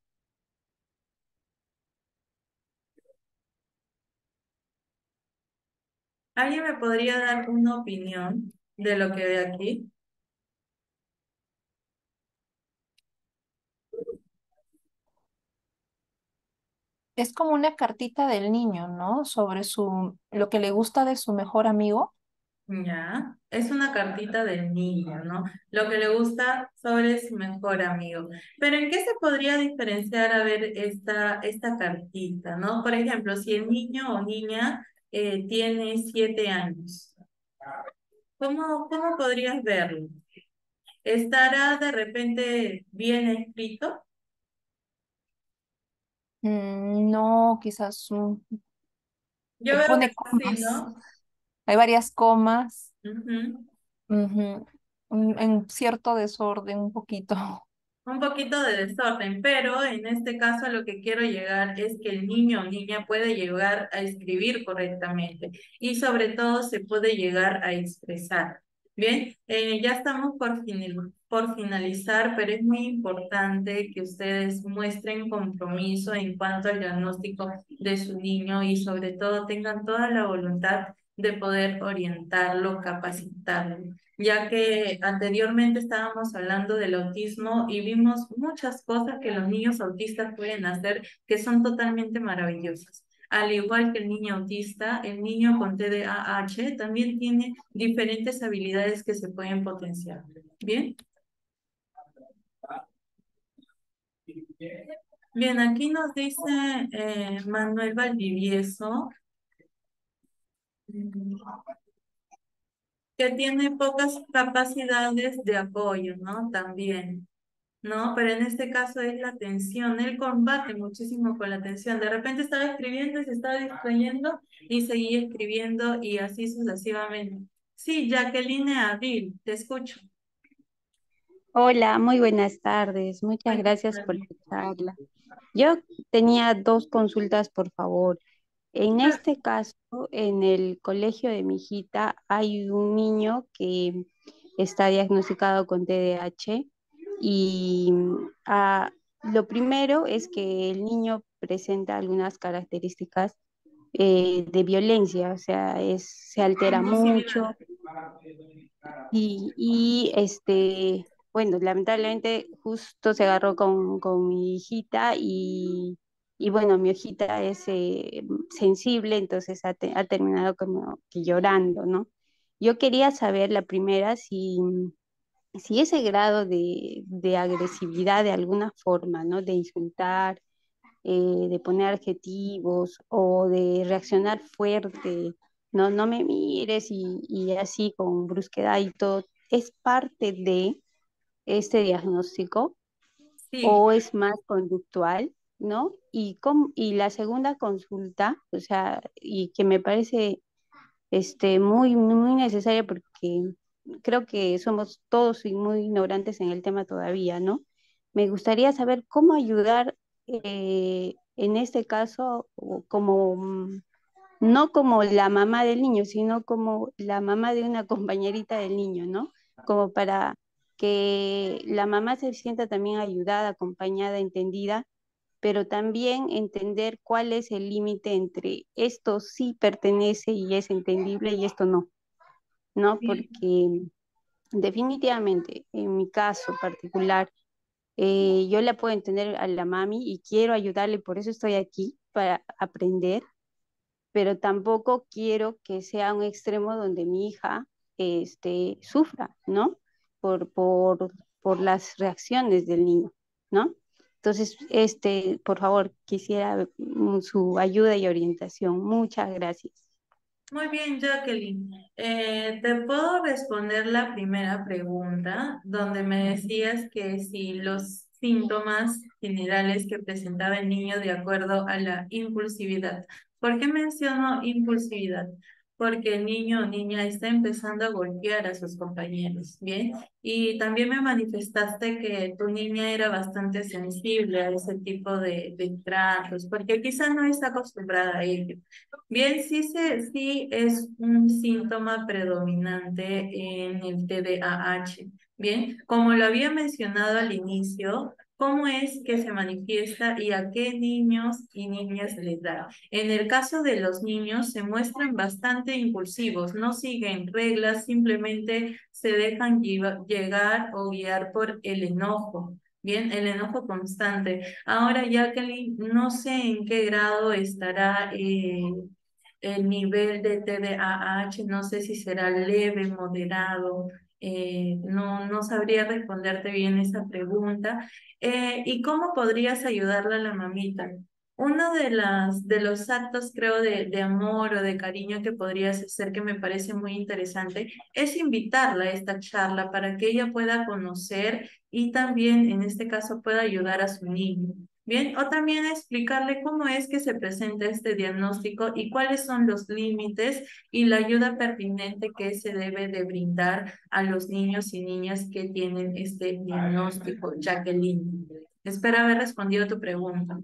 Speaker 2: ¿Alguien me podría dar una opinión de lo que ve aquí?
Speaker 6: Es como una cartita del niño, ¿no? Sobre su, lo que le gusta de su mejor amigo.
Speaker 2: Ya, es una cartita del niño, ¿no? Lo que le gusta sobre su mejor amigo. Pero ¿en qué se podría diferenciar a ver esta, esta cartita, ¿no? Por ejemplo, si el niño o niña eh, tiene siete años, ¿cómo, cómo podrías verlo? ¿Estará de repente bien escrito?
Speaker 6: Mm, no, quizás mm,
Speaker 2: Yo veo que
Speaker 6: pone
Speaker 2: sí,
Speaker 6: comas.
Speaker 2: ¿no?
Speaker 6: Hay varias comas.
Speaker 2: Ujú.
Speaker 6: Ujú, mm, en cierto desorden un poquito.
Speaker 2: un poquito de desorden, pero en este caso a lo que quiero llegar es que el niño o niña puede llegar a escribir correctamente y sobre todo se puede llegar a expresar. Bien, eh, ya estamos por, finil- por finalizar, pero es muy importante que ustedes muestren compromiso en cuanto al diagnóstico de su niño y sobre todo tengan toda la voluntad de poder orientarlo, capacitarlo, ya que anteriormente estábamos hablando del autismo y vimos muchas cosas que los niños autistas pueden hacer que son totalmente maravillosas. Al igual que el niño autista, el niño con T D A H también tiene diferentes habilidades que se pueden potenciar. ¿Bien? Bien, aquí nos dice eh, Manuel Valdivieso que tiene pocas capacidades de apoyo, ¿no? También. No, pero en este caso es la atención. Él combate muchísimo con la atención. De repente estaba escribiendo y se estaba distrayendo y seguía escribiendo y así sucesivamente. Sí, Jacqueline Abril, te escucho.
Speaker 8: Hola, muy buenas tardes. Muchas
Speaker 2: Buenas
Speaker 8: gracias por
Speaker 2: tardes.
Speaker 8: la charla. Yo tenía dos consultas, por favor. En este caso, en el colegio de mi hijita hay un niño que está diagnosticado con T D A H y ah, lo primero es que el niño presenta algunas características eh, de violencia, o sea, es, se altera mucho,
Speaker 2: Impulsividad.
Speaker 8: y, y, este, bueno, lamentablemente justo se agarró con, con mi hijita y, y bueno, mi hijita es eh, sensible, entonces ha, te- ha terminado como que llorando, ¿no? Yo quería saber la primera si, si ese grado de, de agresividad de alguna forma, ¿no? De insultar, eh, de poner adjetivos o de reaccionar fuerte, no, no me mires y, y así con brusquedad y todo, ¿es parte de este diagnóstico
Speaker 2: Sí,
Speaker 8: o es más conductual? ¿No? Y, com- y la segunda consulta, o sea, y que me parece este, muy, muy necesaria porque creo que somos todos y muy ignorantes en el tema todavía, ¿no? Me gustaría saber cómo ayudar eh, en este caso, o como, mm, no como la mamá del niño, sino como la mamá de una compañerita del niño, ¿no? Como para que la mamá se sienta también ayudada, acompañada, entendida, pero también entender cuál es el límite entre esto sí pertenece y es entendible y esto no, ¿no?
Speaker 2: sí.
Speaker 8: Porque definitivamente, en mi caso particular, eh, yo la puedo entender a la mami y quiero ayudarle, por eso estoy aquí, para aprender, pero tampoco quiero que sea un extremo donde mi hija este, sufra, ¿no? Por, por, por las reacciones del niño, ¿no? Entonces, este, por favor, quisiera mm, su ayuda y orientación. Muchas gracias.
Speaker 2: Muy bien, Jacqueline. Eh, te puedo responder la primera pregunta, donde me decías que si los síntomas generales que presentaba el niño de acuerdo a la impulsividad. ¿Por qué menciono impulsividad? Porque el niño o niña está empezando a golpear a sus compañeros, ¿bien? Y también me manifestaste que tu niña era bastante sensible a ese tipo de, de tratos, porque quizás no está acostumbrada a ello. Bien, sí, se, sí es un síntoma predominante en el T D A H. Bien, como lo había mencionado al inicio, ¿cómo es que se manifiesta y a qué niños y niñas les da? En el caso de los niños se muestran bastante impulsivos, no siguen reglas, simplemente se dejan lleva- llegar o guiar por el enojo. Bien, el enojo constante. Ahora, Jacqueline, no sé en qué grado estará eh, el nivel de T D A H, no sé si será leve, moderado, eh, no, no sabría responderte bien esa pregunta. Eh, ¿y cómo podrías ayudarla a la mamita? Uno de las, de los actos, creo, de, de amor o de cariño que podrías hacer, que me parece muy interesante, es invitarla a esta charla para que ella pueda conocer y también, en este caso, pueda ayudar a su niño. Bien, o también explicarle cómo es que se presenta este diagnóstico y cuáles son los límites y la ayuda pertinente que se debe de brindar a los niños y niñas que tienen este diagnóstico, Jacqueline. Espero haber respondido a tu pregunta.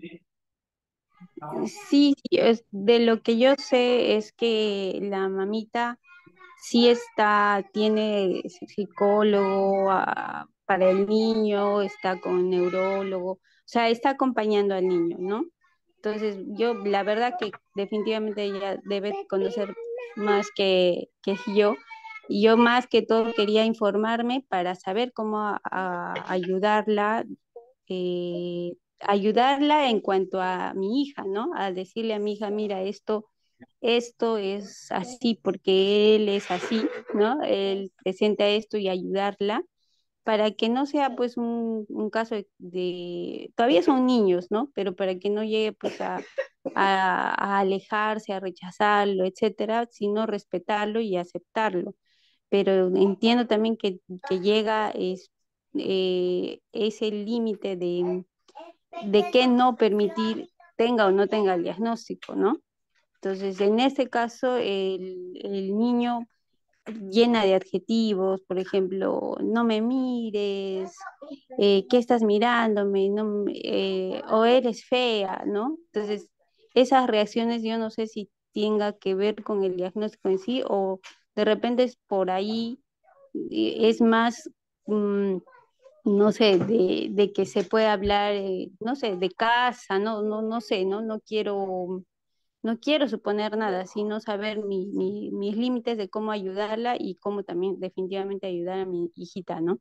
Speaker 8: Sí, sí, es, de lo que yo sé es que la mamita sí está, tiene psicólogo ah, para el niño, está con neurólogo, o sea, está acompañando al niño, ¿no? Entonces, yo, la verdad que definitivamente ella debe conocer más que, que yo. Y yo más que todo quería informarme para saber cómo a- a ayudarla, eh, ayudarla en cuanto a mi hija, ¿no? A decirle a mi hija, mira, esto, esto es así porque él es así, ¿no? Él presenta esto y ayudarla para que no sea pues un, un caso de, de- todavía son niños, ¿no? Pero para que no llegue pues a, a, a alejarse, a rechazarlo, etcétera, sino respetarlo y aceptarlo. Pero entiendo también que, que llega es, eh, ese límite de, de qué no permitir tenga o no tenga el diagnóstico, ¿no? Entonces, en este caso, el, el niño llena de adjetivos, por ejemplo, no me mires, eh, ¿qué estás mirándome? No, me- eh, o eres fea, ¿no? Entonces, esas reacciones yo no sé si tenga que ver con el diagnóstico en sí o de repente es por ahí, eh, es más, mm, no sé, de, de que se puede hablar, eh, no sé, de casa, no, no, no sé, ¿no? No quiero no quiero suponer nada, sino saber mi, mi- mis límites de cómo ayudarla y cómo también definitivamente ayudar a mi hijita, ¿no?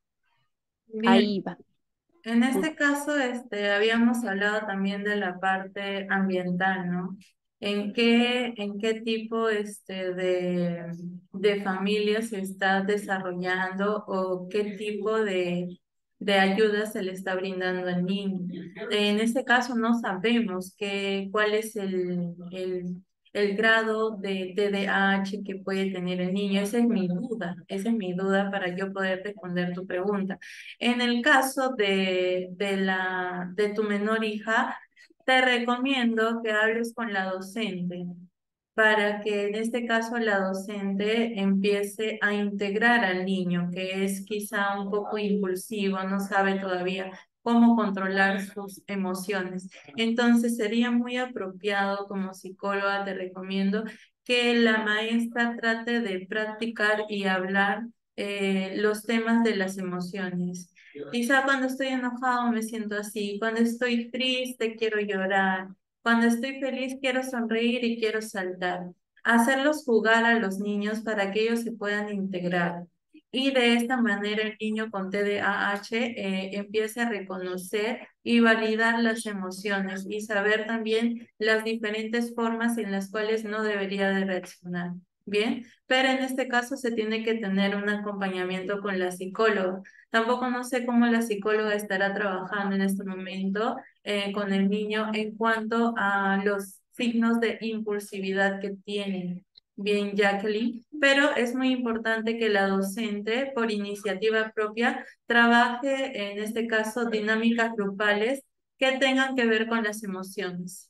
Speaker 2: Bien.
Speaker 8: Ahí va.
Speaker 2: En
Speaker 8: Mm.
Speaker 2: este caso, este, habíamos hablado también de la parte ambiental, ¿no? ¿En qué, en qué tipo este, de, de familia se está desarrollando o qué tipo de, de ayuda se le está brindando al niño? En este caso no sabemos qué, cuál es el, el, el grado de T D A H que puede tener el niño. Esa es mi duda, esa es mi duda para yo poder responder tu pregunta. En el caso de, de, la, de tu menor hija, te recomiendo que hables con la docente para que en este caso la docente empiece a integrar al niño, que es quizá un poco impulsivo, no sabe todavía cómo controlar sus emociones. Entonces sería muy apropiado como psicóloga, te recomiendo que la maestra trate de practicar y hablar eh, los temas de las emociones. Quizá cuando estoy enojado me siento así, cuando estoy triste quiero llorar, cuando estoy feliz quiero sonreír y quiero saltar. Hacerlos jugar a los niños para que ellos se puedan integrar. Y de esta manera el niño con T D A H eh, empiece a reconocer y validar las emociones y saber también las diferentes formas en las cuales no debería de reaccionar. Bien, pero en este caso se tiene que tener un acompañamiento con la psicóloga. Tampoco no sé cómo la psicóloga estará trabajando en este momento eh, con el niño en cuanto a los signos de impulsividad que tienen. Bien, Jacqueline, pero es muy importante que la docente, por iniciativa propia, trabaje, en este caso, dinámicas grupales que tengan que ver con las emociones.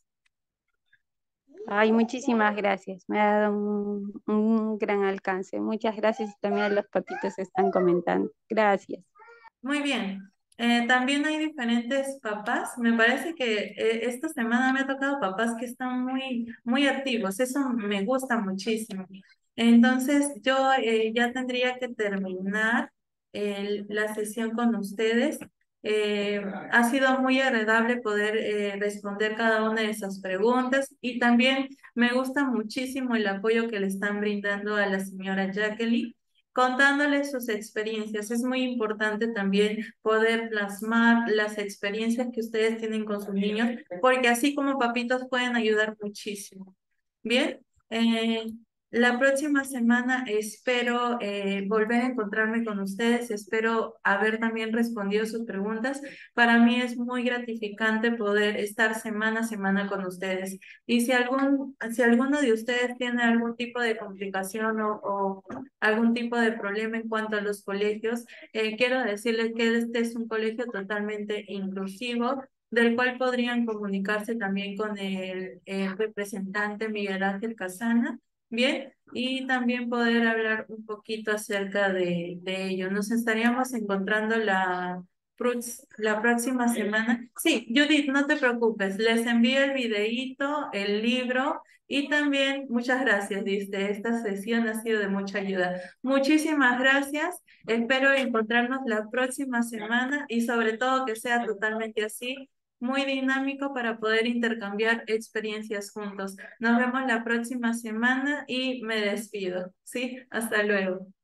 Speaker 8: Ay, muchísimas gracias. Me ha dado un, un gran alcance. Muchas gracias y también a los papitos que están comentando. Gracias.
Speaker 2: Muy bien. Eh, también hay diferentes papás. Me parece que eh, esta semana me ha tocado papás que están muy, muy activos. Eso me gusta muchísimo. Entonces, yo eh, ya tendría que terminar el- la sesión con ustedes. Eh, ha sido muy agradable poder eh, responder cada una de esas preguntas y también me gusta muchísimo el apoyo que le están brindando a la señora Jacqueline contándoles sus experiencias. Es muy importante también poder plasmar las experiencias que ustedes tienen con sus niños, porque así como papitos pueden ayudar muchísimo. Bien, eh, la próxima semana espero eh, volver a encontrarme con ustedes, espero haber también respondido sus preguntas. Para mí es muy gratificante poder estar semana a semana con ustedes. Y si algún, si alguno de ustedes tiene algún tipo de complicación o, o algún tipo de problema en cuanto a los colegios, eh, quiero decirles que este es un colegio totalmente inclusivo del cual podrían comunicarse también con el, el representante Miguel Ángel Casana, bien, y también poder hablar un poquito acerca de, de ello. Nos estaríamos encontrando la, prox- la próxima semana. Sí, Judith, no te preocupes, les envío el videíto, el libro, y también muchas gracias, diste. Esta sesión ha sido de mucha ayuda. Muchísimas gracias. Espero encontrarnos la próxima semana y sobre todo que sea totalmente así, muy dinámico para poder intercambiar experiencias juntos. Nos vemos la próxima semana y me despido. ¿Sí? Hasta luego.